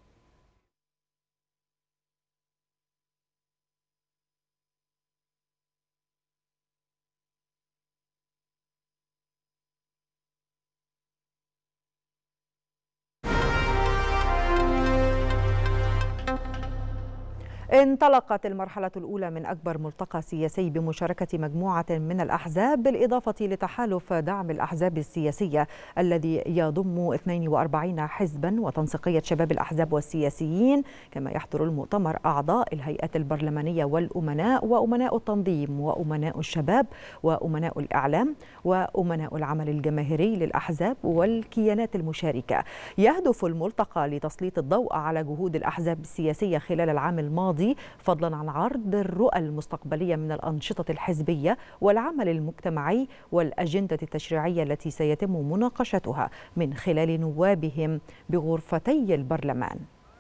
انطلقت المرحلة الأولى من أكبر ملتقى سياسي بمشاركة مجموعة من الأحزاب بالإضافة لتحالف دعم الأحزاب السياسية الذي يضم اثنين وأربعين حزبا وتنسيقية شباب الأحزاب والسياسيين، كما يحضر المؤتمر أعضاء الهيئات البرلمانية والأمناء وأمناء التنظيم وأمناء الشباب وأمناء الإعلام وأمناء العمل الجماهيري للأحزاب والكيانات المشاركة. يهدف الملتقى لتسليط الضوء على جهود الأحزاب السياسية خلال العام الماضي، فضلا عن عرض الرؤى المستقبلية من الأنشطة الحزبية والعمل المجتمعي والأجندة التشريعية التي سيتم مناقشتها من خلال نوابهم بغرفتي البرلمان.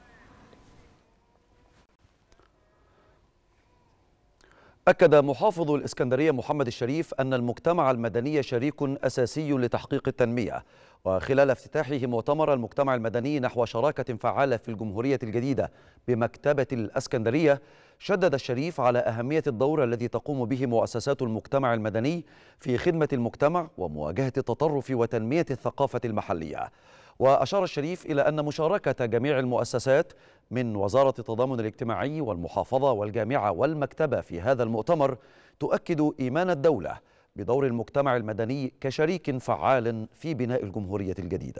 أكد محافظ الإسكندرية محمد الشريف أن المجتمع المدني شريك أساسي لتحقيق التنمية. وخلال افتتاحه مؤتمر المجتمع المدني نحو شراكة فعالة في الجمهورية الجديدة بمكتبة الإسكندرية، شدد الشريف على أهمية الدور الذي تقوم به مؤسسات المجتمع المدني في خدمة المجتمع ومواجهة التطرف وتنمية الثقافة المحلية. وأشار الشريف إلى أن مشاركة جميع المؤسسات من وزارة التضامن الاجتماعي والمحافظة والجامعة والمكتبة في هذا المؤتمر تؤكد إيمان الدولة بدور المجتمع المدني كشريك فعال في بناء الجمهورية الجديدة.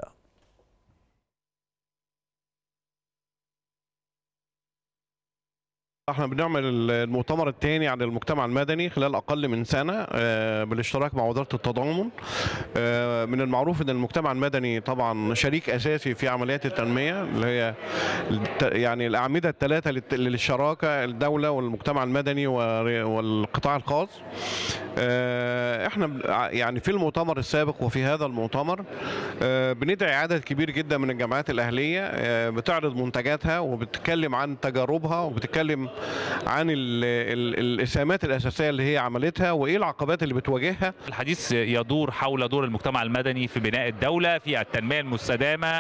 احنا بنعمل المؤتمر الثاني عن المجتمع المدني خلال اقل من سنه بالاشتراك مع وزاره التضامن. من المعروف ان المجتمع المدني طبعا شريك اساسي في عمليات التنميه اللي هي يعني الاعمده الثلاثه للشراكه، الدوله والمجتمع المدني والقطاع الخاص. احنا يعني في المؤتمر السابق وفي هذا المؤتمر بندعي عدد كبير جدا من الجمعيات الاهليه بتعرض منتجاتها وبتتكلم عن تجاربها وبتتكلم عن الاسهامات الاساسيه اللي هي عملتها وايه العقبات اللي بتواجهها. الحديث يدور حول دور المجتمع المدني في بناء الدوله، في التنميه المستدامه،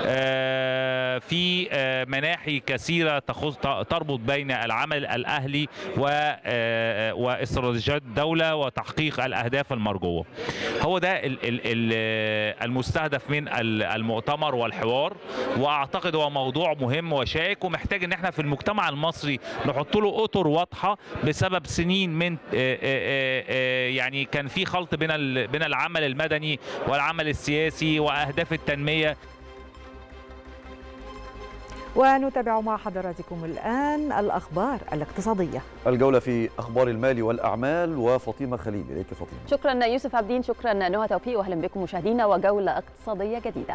في مناحي كثيره تخص تربط بين العمل الاهلي واستراتيجيات الدوله وتحقيق الاهداف المرجوه. هو ده المستهدف من المؤتمر والحوار، واعتقد هو موضوع مهم وشائك ومحتاج ان احنا في المجتمع المصري نحط له اطر واضحه بسبب سنين من يعني كان في خلط بين بين العمل المدني والعمل السياسي واهداف التنميه. ونتابع مع حضراتكم الآن الأخبار الاقتصادية. الجولة في أخبار المال والأعمال وفاطمة خليل. إليك فاطمة. شكرا يوسف عبدين، شكرا نهى توفيق، وأهلا بكم مشاهدينا وجولة اقتصادية جديدة.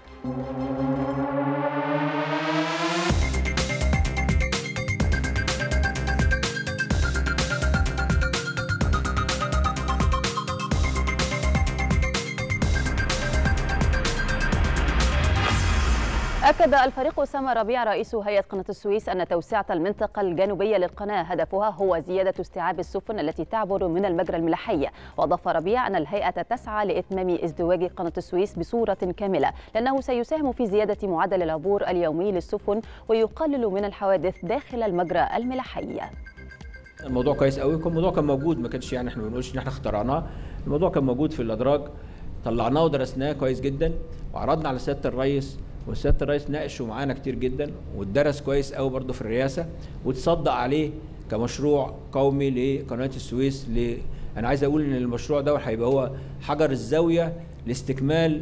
أكد الفريق أسامة ربيع رئيس هيئة قناة السويس أن توسعة المنطقة الجنوبية للقناة هدفها هو زيادة استيعاب السفن التي تعبر من المجرى الملاحي. وأضاف ربيع أن الهيئة تسعى لإتمام ازدواج قناة السويس بصورة كاملة، لأنه سيساهم في زيادة معدل العبور اليومي للسفن ويقلل من الحوادث داخل المجرى الملاحي. الموضوع كويس قوي، الموضوع كان موجود، ما كانش يعني احنا ما بنقولش ان احنا اخترعناه، الموضوع كان موجود في الادراج، طلعناه ودرسناه كويس جدا وعرضنا على سياده الرئيس، وسياده الرئيس ناقشه معانا كتير جدا واتدرس كويس قوي برضه في الرئاسه وتصدق عليه كمشروع قومي لقناه السويس. ل... انا عايز اقول ان المشروع ده هيبقى هو حجر الزاويه لاستكمال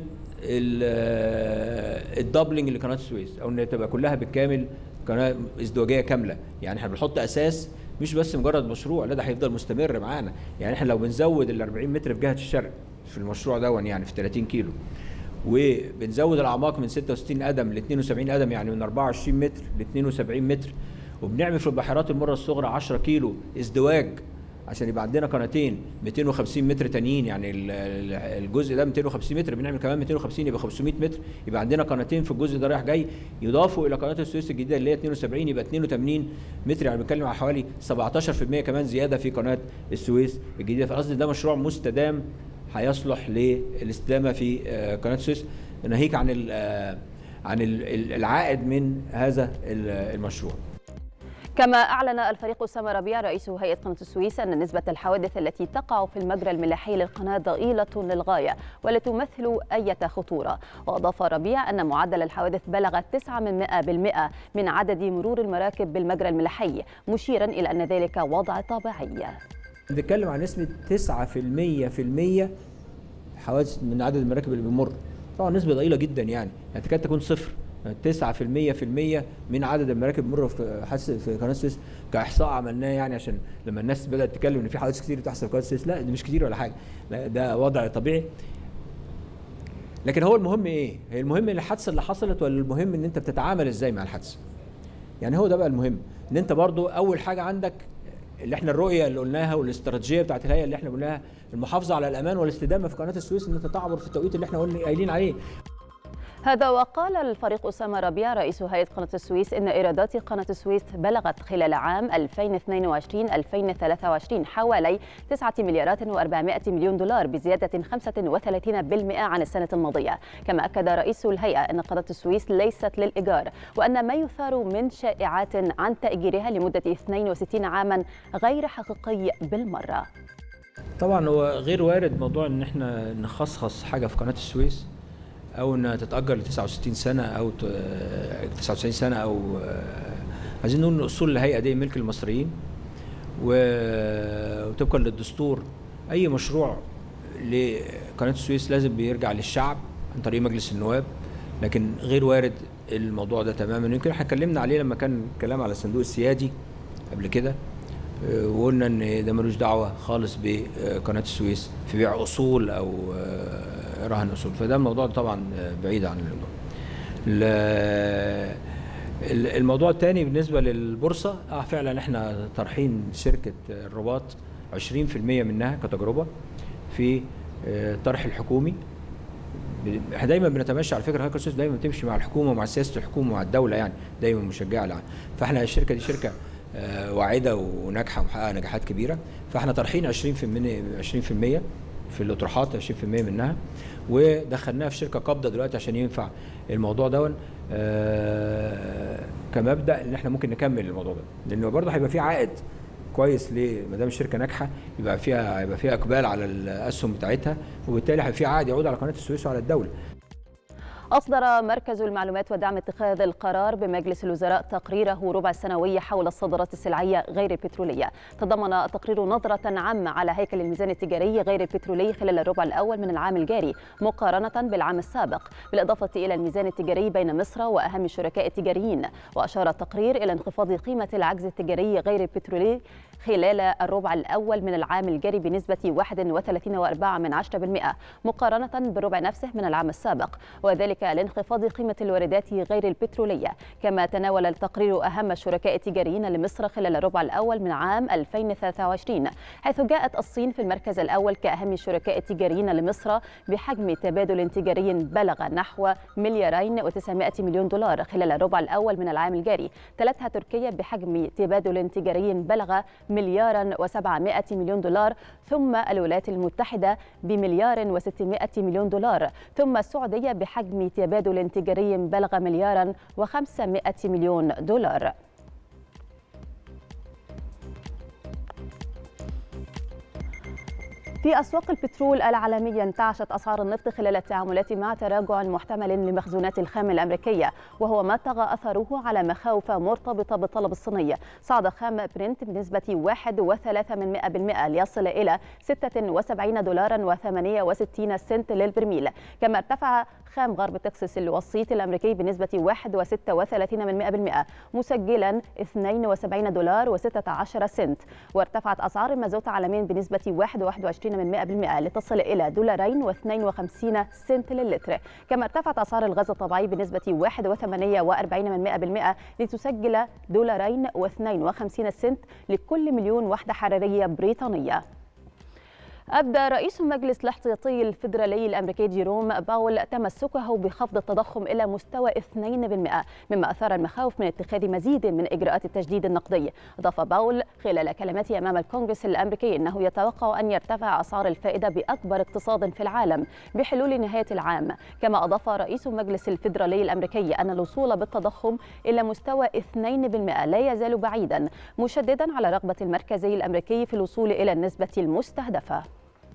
الدبلنج لقناه السويس، او ان تبقى كلها بالكامل قناه ازدواجيه كامله. يعني احنا بنحط اساس مش بس مجرد مشروع، لا ده هيفضل مستمر معانا. يعني احنا لو بنزود ال أربعين متر في جهه الشرق في المشروع ده يعني في ثلاثين كيلو، وبنزود الاعماق من ستة وستين قدم ل اثنين وسبعين قدم، يعني من أربعة وعشرين متر ل اثنين وسبعين متر، وبنعمل في البحيرات المره الصغرى عشرة كيلو ازدواج عشان يبقى عندنا قناتين مئتين وخمسين متر تانيين، يعني الجزء ده مئتين وخمسين متر، بنعمل كمان مئتين وخمسين يبقى خمسمائة متر، يبقى عندنا قناتين في الجزء ده رايح جاي يضافوا الى قناه السويس الجديده اللي هي اثنين وسبعين، يبقى اثنين وثمانين متر، يعني بنتكلم على حوالي سبعتاشر بالمئة كمان زياده في قناه السويس الجديده. فقصدي ده مشروع مستدام هيصلح للاستدامه في قناه السويس، ناهيك عن عن العائد من هذا المشروع. كما أعلن الفريق أسامة ربيع رئيس هيئة قناة السويس أن نسبة الحوادث التي تقع في المجرى الملاحي للقناة ضئيلة للغاية ولا تمثل أي خطورة. وأضاف ربيع أن معدل الحوادث بلغ تسعة بالمئة من عدد مرور المراكب بالمجرى الملاحي، مشيرا إلى أن ذلك وضع طبيعي. بنتكلم عن نسبة تسعة بالمئة حوادث من عدد المراكب اللي بيمر، طبعا نسبة ضئيلة جدا، يعني يعني تكاد تكون صفر. تسعة بالمئة من عدد المراكب بتمر في في قناه السويس كاحصاء عملناه، يعني عشان لما الناس بدات تتكلم ان في حوادث كتير بتحصل في قناه السويس، لا دي مش كتير ولا حاجه، لا ده وضع طبيعي. لكن هو المهم ايه؟ هي المهم الحادثه اللي حصلت ولا المهم ان انت بتتعامل ازاي مع الحادثه؟ يعني هو ده بقى المهم، ان انت برضو اول حاجه عندك اللي احنا الرؤيه اللي قلناها والاستراتيجيه بتاعت الهيئه اللي احنا قلناها، المحافظه على الامان والاستدامه في قناه السويس، ان انت تعبر في التوقيت اللي احنا قلنا قايلين عليه. هذا وقال الفريق أسامة ربيع رئيس هيئة قناة السويس إن إيرادات قناة السويس بلغت خلال عام ألفين واثنين وعشرين ألفين وثلاثة وعشرين حوالي تسعة مليارات وأربعمائة مليون دولار بزيادة خمسة وثلاثين بالمئة عن السنة الماضية. كما أكد رئيس الهيئة أن قناة السويس ليست للإيجار، وأن ما يثار من شائعات عن تأجيرها لمدة اثنين وستين عاما غير حقيقي بالمرة. طبعا هو غير وارد موضوع ان احنا نخصص حاجة في قناة السويس او انها تتاجر ل تسعة وستين سنه او تسعة وتسعين سنه، او عايزين نقول ان اصول الهيئه دي ملك المصريين، وطبقا للدستور اي مشروع لقناه السويس لازم بيرجع للشعب عن طريق مجلس النواب، لكن غير وارد الموضوع ده تماما. يمكن احنا اتكلمنا عليه لما كان كلام على الصندوق السيادي قبل كده، وقلنا ان ده ملوش دعوه خالص بقناه السويس في بيع اصول او رهن اصول، فده الموضوع طبعا بعيد عن الموضوع. الموضوع الثاني بالنسبه للبورصه، اه فعلا احنا طارحين شركه الرباط عشرين بالمئة منها كتجربه في الطرح الحكومي. احنا دايما بنتماشى على فكره، هيئه السويس دايما بتمشي مع الحكومه ومع سياسه الحكومه ومع الدوله، يعني دايما مشجعه لها. فاحنا الشركه دي شركه واعده وناجحه ومحققه نجاحات كبيره، فاحنا طارحين عشرين بالمئة في الاطروحات، عشرين بالمئة منها، ودخلناها في شركه قابضه دلوقتي عشان ينفع الموضوع ده. آه كمبدا ان احنا ممكن نكمل الموضوع ده، لانه برضه هيبقى فيه عائد كويس ليه ما دام الشركه ناجحه، يبقى فيها هيبقى فيها اقبال على الاسهم بتاعتها، وبالتالي هيبقى فيه عائد يعود على قناه السويس وعلى الدوله. أصدر مركز المعلومات ودعم اتخاذ القرار بمجلس الوزراء تقريره ربع سنوي حول الصادرات السلعية غير البترولية. تضمن التقرير نظرة عامة على هيكل الميزان التجاري غير البترولي خلال الربع الأول من العام الجاري مقارنة بالعام السابق، بالإضافة إلى الميزان التجاري بين مصر وأهم الشركاء التجاريين. وأشار التقرير إلى انخفاض قيمة العجز التجاري غير البترولي خلال الربع الأول من العام الجاري بنسبة واحد وثلاثين فاصلة أربعة بالمئة مقارنة بالربع نفسه من العام السابق، وذلك لانخفاض قيمة الواردات غير البترولية. كما تناول التقرير أهم الشركاء التجاريين لمصر خلال الربع الأول من عام ألفين وثلاثة وعشرين، حيث جاءت الصين في المركز الأول كأهم الشركاء التجاريين لمصر بحجم تبادل تجاري بلغ نحو مليارين وتسعمائة مليون دولار خلال الربع الأول من العام الجاري. تلتها تركيا بحجم تبادل تجاري بلغ مليارا وسبعمائة مليون دولار، ثم الولايات المتحدة بمليار وستمائة مليون دولار، ثم السعودية بحجم تبادل تجاري بلغ مليارا وخمسمائة مليون دولار. في أسواق البترول العالمية انتعشت أسعار النفط خلال التعاملات مع تراجع محتمل لمخزونات الخام الأمريكية، وهو ما طغى أثره على مخاوف مرتبطة بالطلب الصيني. صعد خام برنت بنسبة واحد وثلاثة من مئة بالمئة ليصل إلى ستة وسبعين دولارا وثمانية وستين سنت للبرميل. كما ارتفع خام غرب تكساس الوسيط الأمريكي بنسبة واحد وستة وثلاثين من مئة بالمئة مسجلا اثنين وسبعين دولار وستة عشر سنت. وارتفعت أسعار المازوت عالميا بنسبة واحد وواحد وعشرين وأربعين من مئة بالمئة لتصل إلى دولارين واثنين وخمسين سنت للتر. كما ارتفعت أسعار الغاز الطبيعي بنسبة واحد وثمانية وأربعين من مئة بالمئة لتسجل دولارين واثنين وخمسين سنت لكل مليون وحدة حرارية بريطانية. أبدى رئيس المجلس الاحتياطي الفيدرالي الأمريكي جيروم باول تمسكه بخفض التضخم إلى مستوى اثنين بالمئة، مما أثار المخاوف من اتخاذ مزيد من إجراءات التجديد النقدي. أضاف باول خلال كلمته أمام الكونغرس الأمريكي أنه يتوقع أن يرتفع أسعار الفائدة بأكبر اقتصاد في العالم بحلول نهاية العام. كما أضاف رئيس المجلس الفيدرالي الأمريكي أن الوصول بالتضخم إلى مستوى اثنين بالمئة لا يزال بعيدا، مشددا على رغبة المركزي الأمريكي في الوصول إلى النسبة المستهدفة.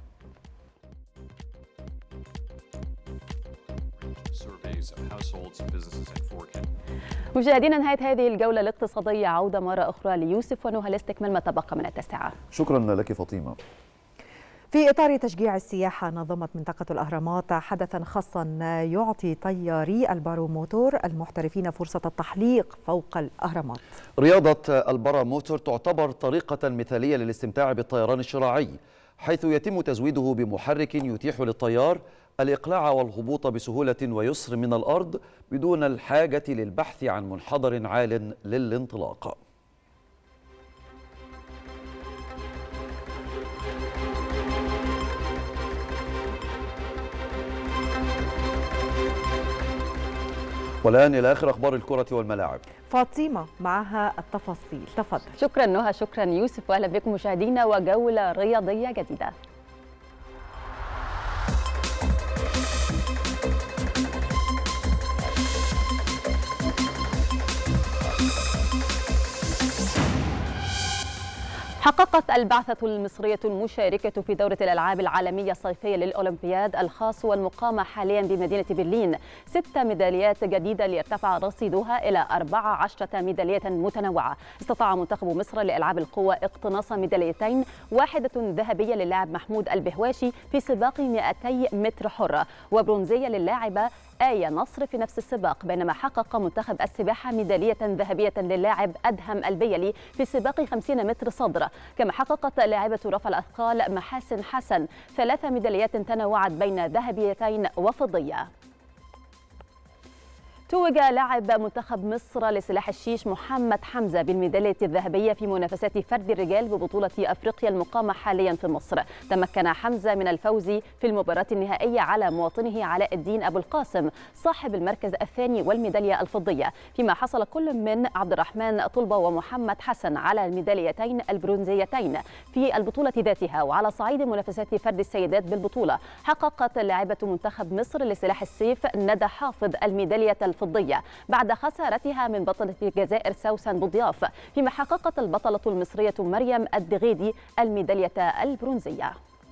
مشاهدينا، نهاية هذه الجولة الاقتصادية. عودة مرة أخرى ليوسف ونهى لاستكمال ما تبقى من التاسعة. شكرا لك فاطمة. في إطار تشجيع السياحة، نظمت منطقة الأهرامات حدثا خاصا يعطي طياري الباروموتور المحترفين فرصة التحليق فوق الأهرامات. رياضة الباراموتور تعتبر طريقة مثالية للاستمتاع بالطيران الشراعي، حيث يتم تزويده بمحرك يتيح للطيار الإقلاع والهبوط بسهولة ويسر من الأرض بدون الحاجة للبحث عن منحدر عال للانطلاق. والآن إلى آخر أخبار الكرة والملاعب. فاطمة معها التفاصيل، تفضل. شكرا نهى، شكرا يوسف، وأهلا بكم مشاهدينا وجولة رياضية جديدة. حققت البعثة المصرية المشاركة في دورة الألعاب العالمية الصيفية للأولمبياد الخاص والمقامة حاليا بمدينة برلين ست ميداليات جديدة ليرتفع رصيدها إلى أربع عشرة ميدالية متنوعة. استطاع منتخب مصر لألعاب القوى اقتناص ميداليتين، واحدة ذهبية للاعب محمود البهواشي في سباق مئتي متر حرة، وبرونزية للاعبة آية نصر في نفس السباق، بينما حقق منتخب السباحة ميدالية ذهبية للاعب أدهم البيلي في سباق خمسين متر صدر. كما حققت لاعبة رفع الأثقال محاسن حسن ثلاث ميداليات تنوعت بين ذهبيتين وفضية. توج لاعب منتخب مصر لسلاح الشيش محمد حمزة بالميدالية الذهبية في منافسات فرد الرجال ببطولة أفريقيا المقامة حاليا في مصر. تمكن حمزة من الفوز في المباراة النهائية على مواطنه علاء الدين أبو القاسم صاحب المركز الثاني والميدالية الفضية، فيما حصل كل من عبد الرحمن طلبة ومحمد حسن على الميداليتين البرونزيتين في البطولة ذاتها. وعلى صعيد منافسات فرد السيدات بالبطولة، حققت لاعبة منتخب مصر لسلاح السيف ندى حافظ الميدالية الفضية بعد خسارتها من بطلة الجزائر سوسن بوضياف، فيما حققت البطلة المصرية مريم الدغيدي الميدالية البرونزية.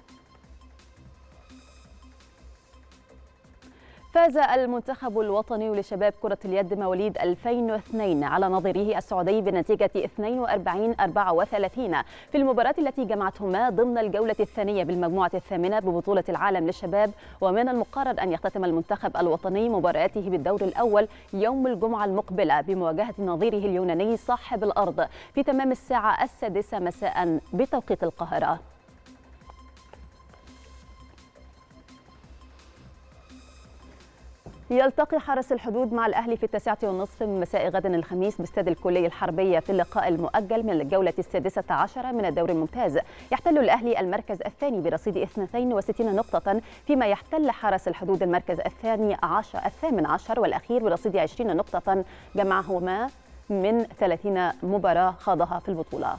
فاز المنتخب الوطني لشباب كرة اليد مواليد ألفين واثنين على نظيره السعودي بنتيجة اثنين وأربعين أربعة وثلاثين في المباراة التي جمعتهما ضمن الجولة الثانية بالمجموعة الثامنة ببطولة العالم للشباب. ومن المقرر أن يختتم المنتخب الوطني مبارياته بالدور الأول يوم الجمعة المقبلة بمواجهة نظيره اليوناني صاحب الأرض في تمام الساعة السادسة مساء بتوقيت القاهرة. يلتقي حرس الحدود مع الأهلي في التاسعة والنصف من مساء غد الخميس باستاد الكلية الحربية في اللقاء المؤجل من الجولة السادسة عشرة من الدوري الممتاز. يحتل الأهلي المركز الثاني برصيد اثنتين وستين نقطة، فيما يحتل حرس الحدود المركز الثاني عشر الثامن عشر والأخير برصيد عشرين نقطة، جمعهما من ثلاثين مباراة خاضها في البطولة.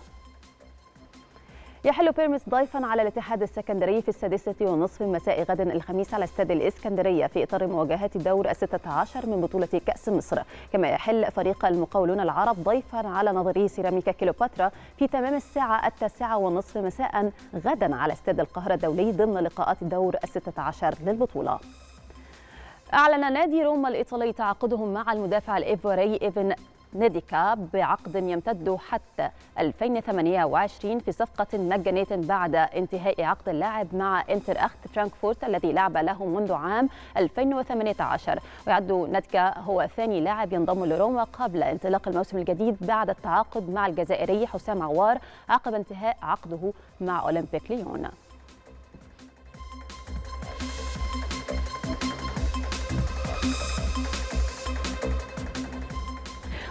يحل بيراميدز ضيفا على الاتحاد السكندري في السادسة والنصف مساء غد الخميس على استاد الإسكندرية في إطار مواجهات الدور الستة عشر من بطولة كأس مصر. كما يحل فريق المقاولون العرب ضيفا على نظيره سيراميكا كيلوباترا في تمام الساعة التاسعة والنصف مساء غدا على استاد القاهرة الدولي ضمن لقاءات الدور الستة عشر للبطولة. أعلن نادي روما الإيطالي تعاقدهم مع المدافع الإيفواري إيفن نيديكا بعقد يمتد حتى ألفين وثمانية وعشرين في صفقة مجانية بعد انتهاء عقد اللاعب مع انتر اخت فرانكفورت الذي لعب له منذ عام ألفين وثمانية عشر. ويعد نيديكا هو ثاني لاعب ينضم لروما قبل انطلاق الموسم الجديد بعد التعاقد مع الجزائري حسام عوار عقب انتهاء عقده مع أولمبيك ليون.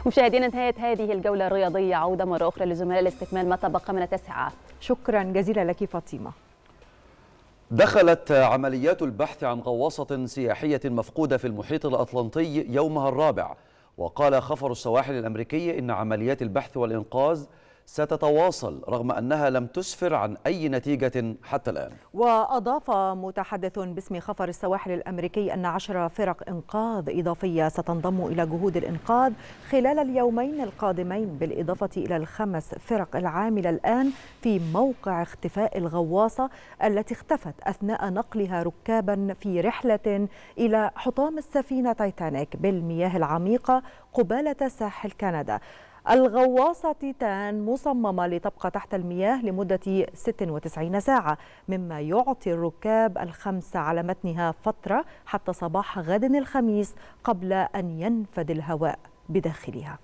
مشاهدينا انتهت هذه الجولة الرياضية. عودة مرة أخرى لزملاء لاستكمال ما تبقى من التاسعة. شكرا جزيلا لك فاطمة. دخلت عمليات البحث عن غواصة سياحية مفقودة في المحيط الأطلنطي يومها الرابع، وقال خفر السواحل الأمريكي إن عمليات البحث والإنقاذ ستتواصل رغم أنها لم تسفر عن أي نتيجة حتى الآن. وأضاف متحدث باسم خفر السواحل الأمريكي أن عشر فرق إنقاذ إضافية ستنضم إلى جهود الإنقاذ خلال اليومين القادمين، بالإضافة إلى الخمس فرق العاملة الآن في موقع اختفاء الغواصة التي اختفت أثناء نقلها ركابا في رحلة إلى حطام السفينة تايتانيك بالمياه العميقة قبالة ساحل كندا. الغواصة تيتان مصممة لتبقى تحت المياه لمدة ستة وتسعين ساعة، مما يعطي الركاب الخمسة على متنها فترة حتى صباح غد الخميس قبل أن ينفد الهواء بداخلها.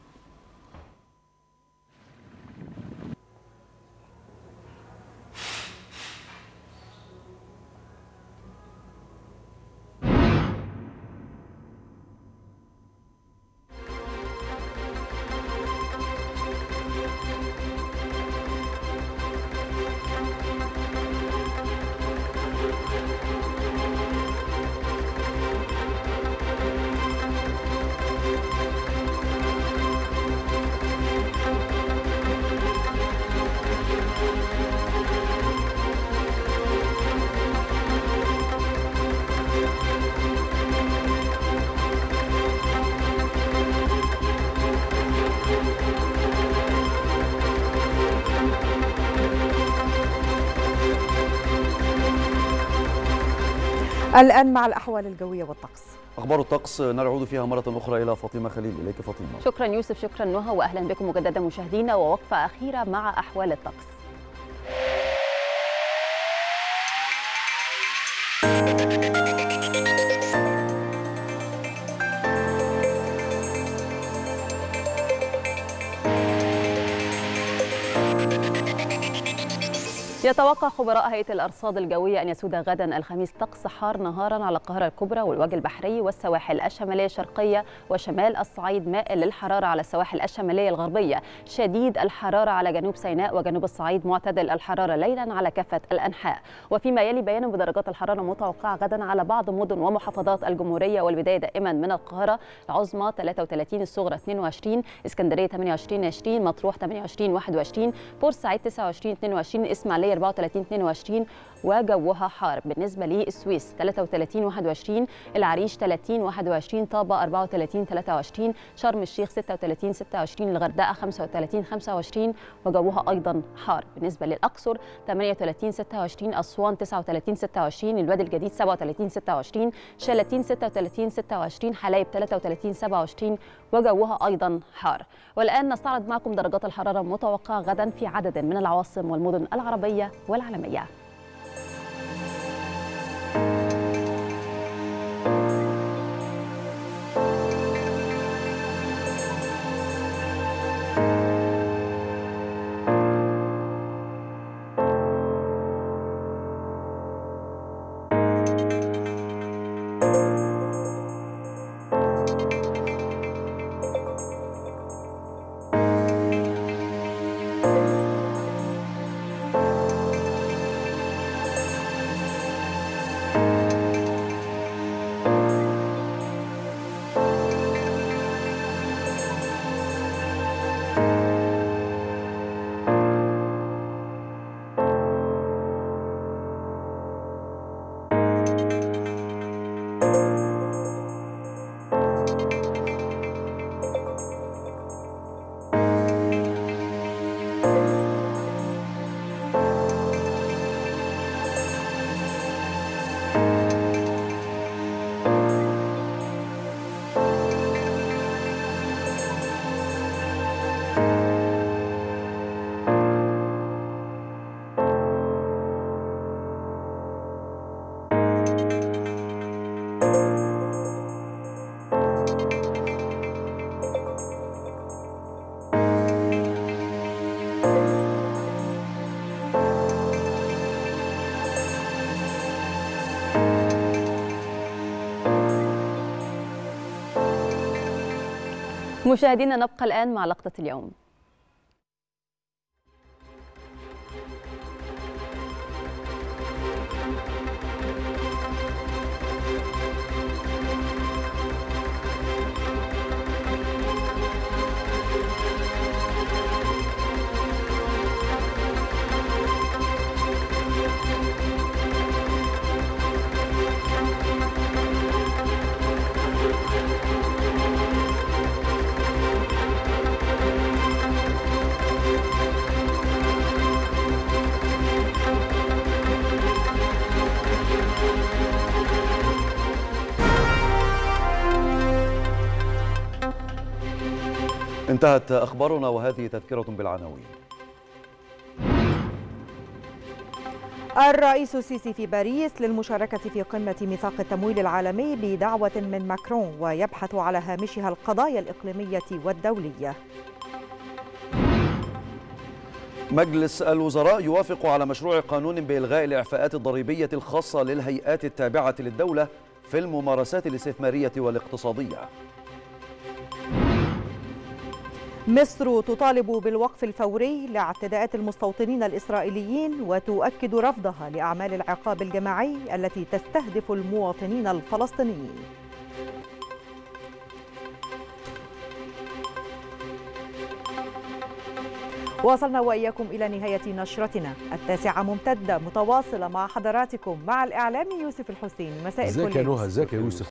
الآن مع الأحوال الجوية والطقس. أخبار الطقس نعود فيها مرة أخرى إلى فاطمة خليل. إليك فاطمة. شكرا يوسف، شكرا نهى، وأهلا بكم مجددا مشاهدينا، ووقفة أخيرة مع أحوال الطقس. يتوقع خبراء هيئة الأرصاد الجوية أن يسود غدا الخميس طقس حار نهارا على القاهرة الكبرى والوجه البحري والسواحل الشمالية الشرقية وشمال الصعيد، مائل للحرارة على السواحل الشمالية الغربية، شديد الحرارة على جنوب سيناء وجنوب الصعيد، معتدل الحرارة ليلا على كافة الأنحاء. وفيما يلي بيان بدرجات الحرارة المتوقعة غدا على بعض مدن ومحافظات الجمهورية، والبداية دائما من القاهرة، العظمى ثلاثة وثلاثين، الصغرى اثنين وعشرين، اسكندرية ثمانية وعشرين عشرين، مطروح ثمانية وعشرين واحد وعشرين، بورسعيد تسعة وعشرين اثنين وعشرين، إسماعيلية أربعة وثلاثين اثنين وعشرين، وجوها حار. بالنسبة للسويس ثلاثة وثلاثين واحد وعشرين، العريش ثلاثين واحد وعشرين، طابة أربعة وثلاثين ثلاثة وعشرين، شرم الشيخ ستة وثلاثين ستة وعشرين، الغردقة خمسة وثلاثين خمسة وعشرين وجوها أيضا حار. بالنسبة للأقصر ثمانية وثلاثين ستة وعشرين، أسوان تسعة وثلاثين ستة وعشرين، الوادي الجديد سبعة وثلاثين ستة وعشرين، شلاتين ستة وثلاثين ستة وعشرين، حلايب ثلاثة وثلاثين سبعة وعشرين وجوها أيضا حار. والآن نستعرض معكم درجات الحرارة المتوقعة غدا في عدد من العواصم والمدن العربية والعالمية. مشاهدينا نبقى الآن مع لقطة اليوم. انتهت أخبارنا وهذه تذكرة بالعناوين. الرئيس السيسي في باريس للمشاركة في قمة ميثاق التمويل العالمي بدعوة من ماكرون، ويبحث على هامشها القضايا الإقليمية والدولية. مجلس الوزراء يوافق على مشروع قانون بإلغاء الإعفاءات الضريبية الخاصة للهيئات التابعة للدولة في الممارسات الاستثمارية والاقتصادية. مصر تطالب بالوقف الفوري لاعتداءات المستوطنين الإسرائيليين، وتؤكد رفضها لأعمال العقاب الجماعي التي تستهدف المواطنين الفلسطينيين. وصلنا وإياكم إلى نهاية نشرتنا التاسعة ممتدة متواصلة مع حضراتكم، مع الإعلامي يوسف الحسين. مساء الفل. ازيك يا نهى؟ ازيك يا يوسف؟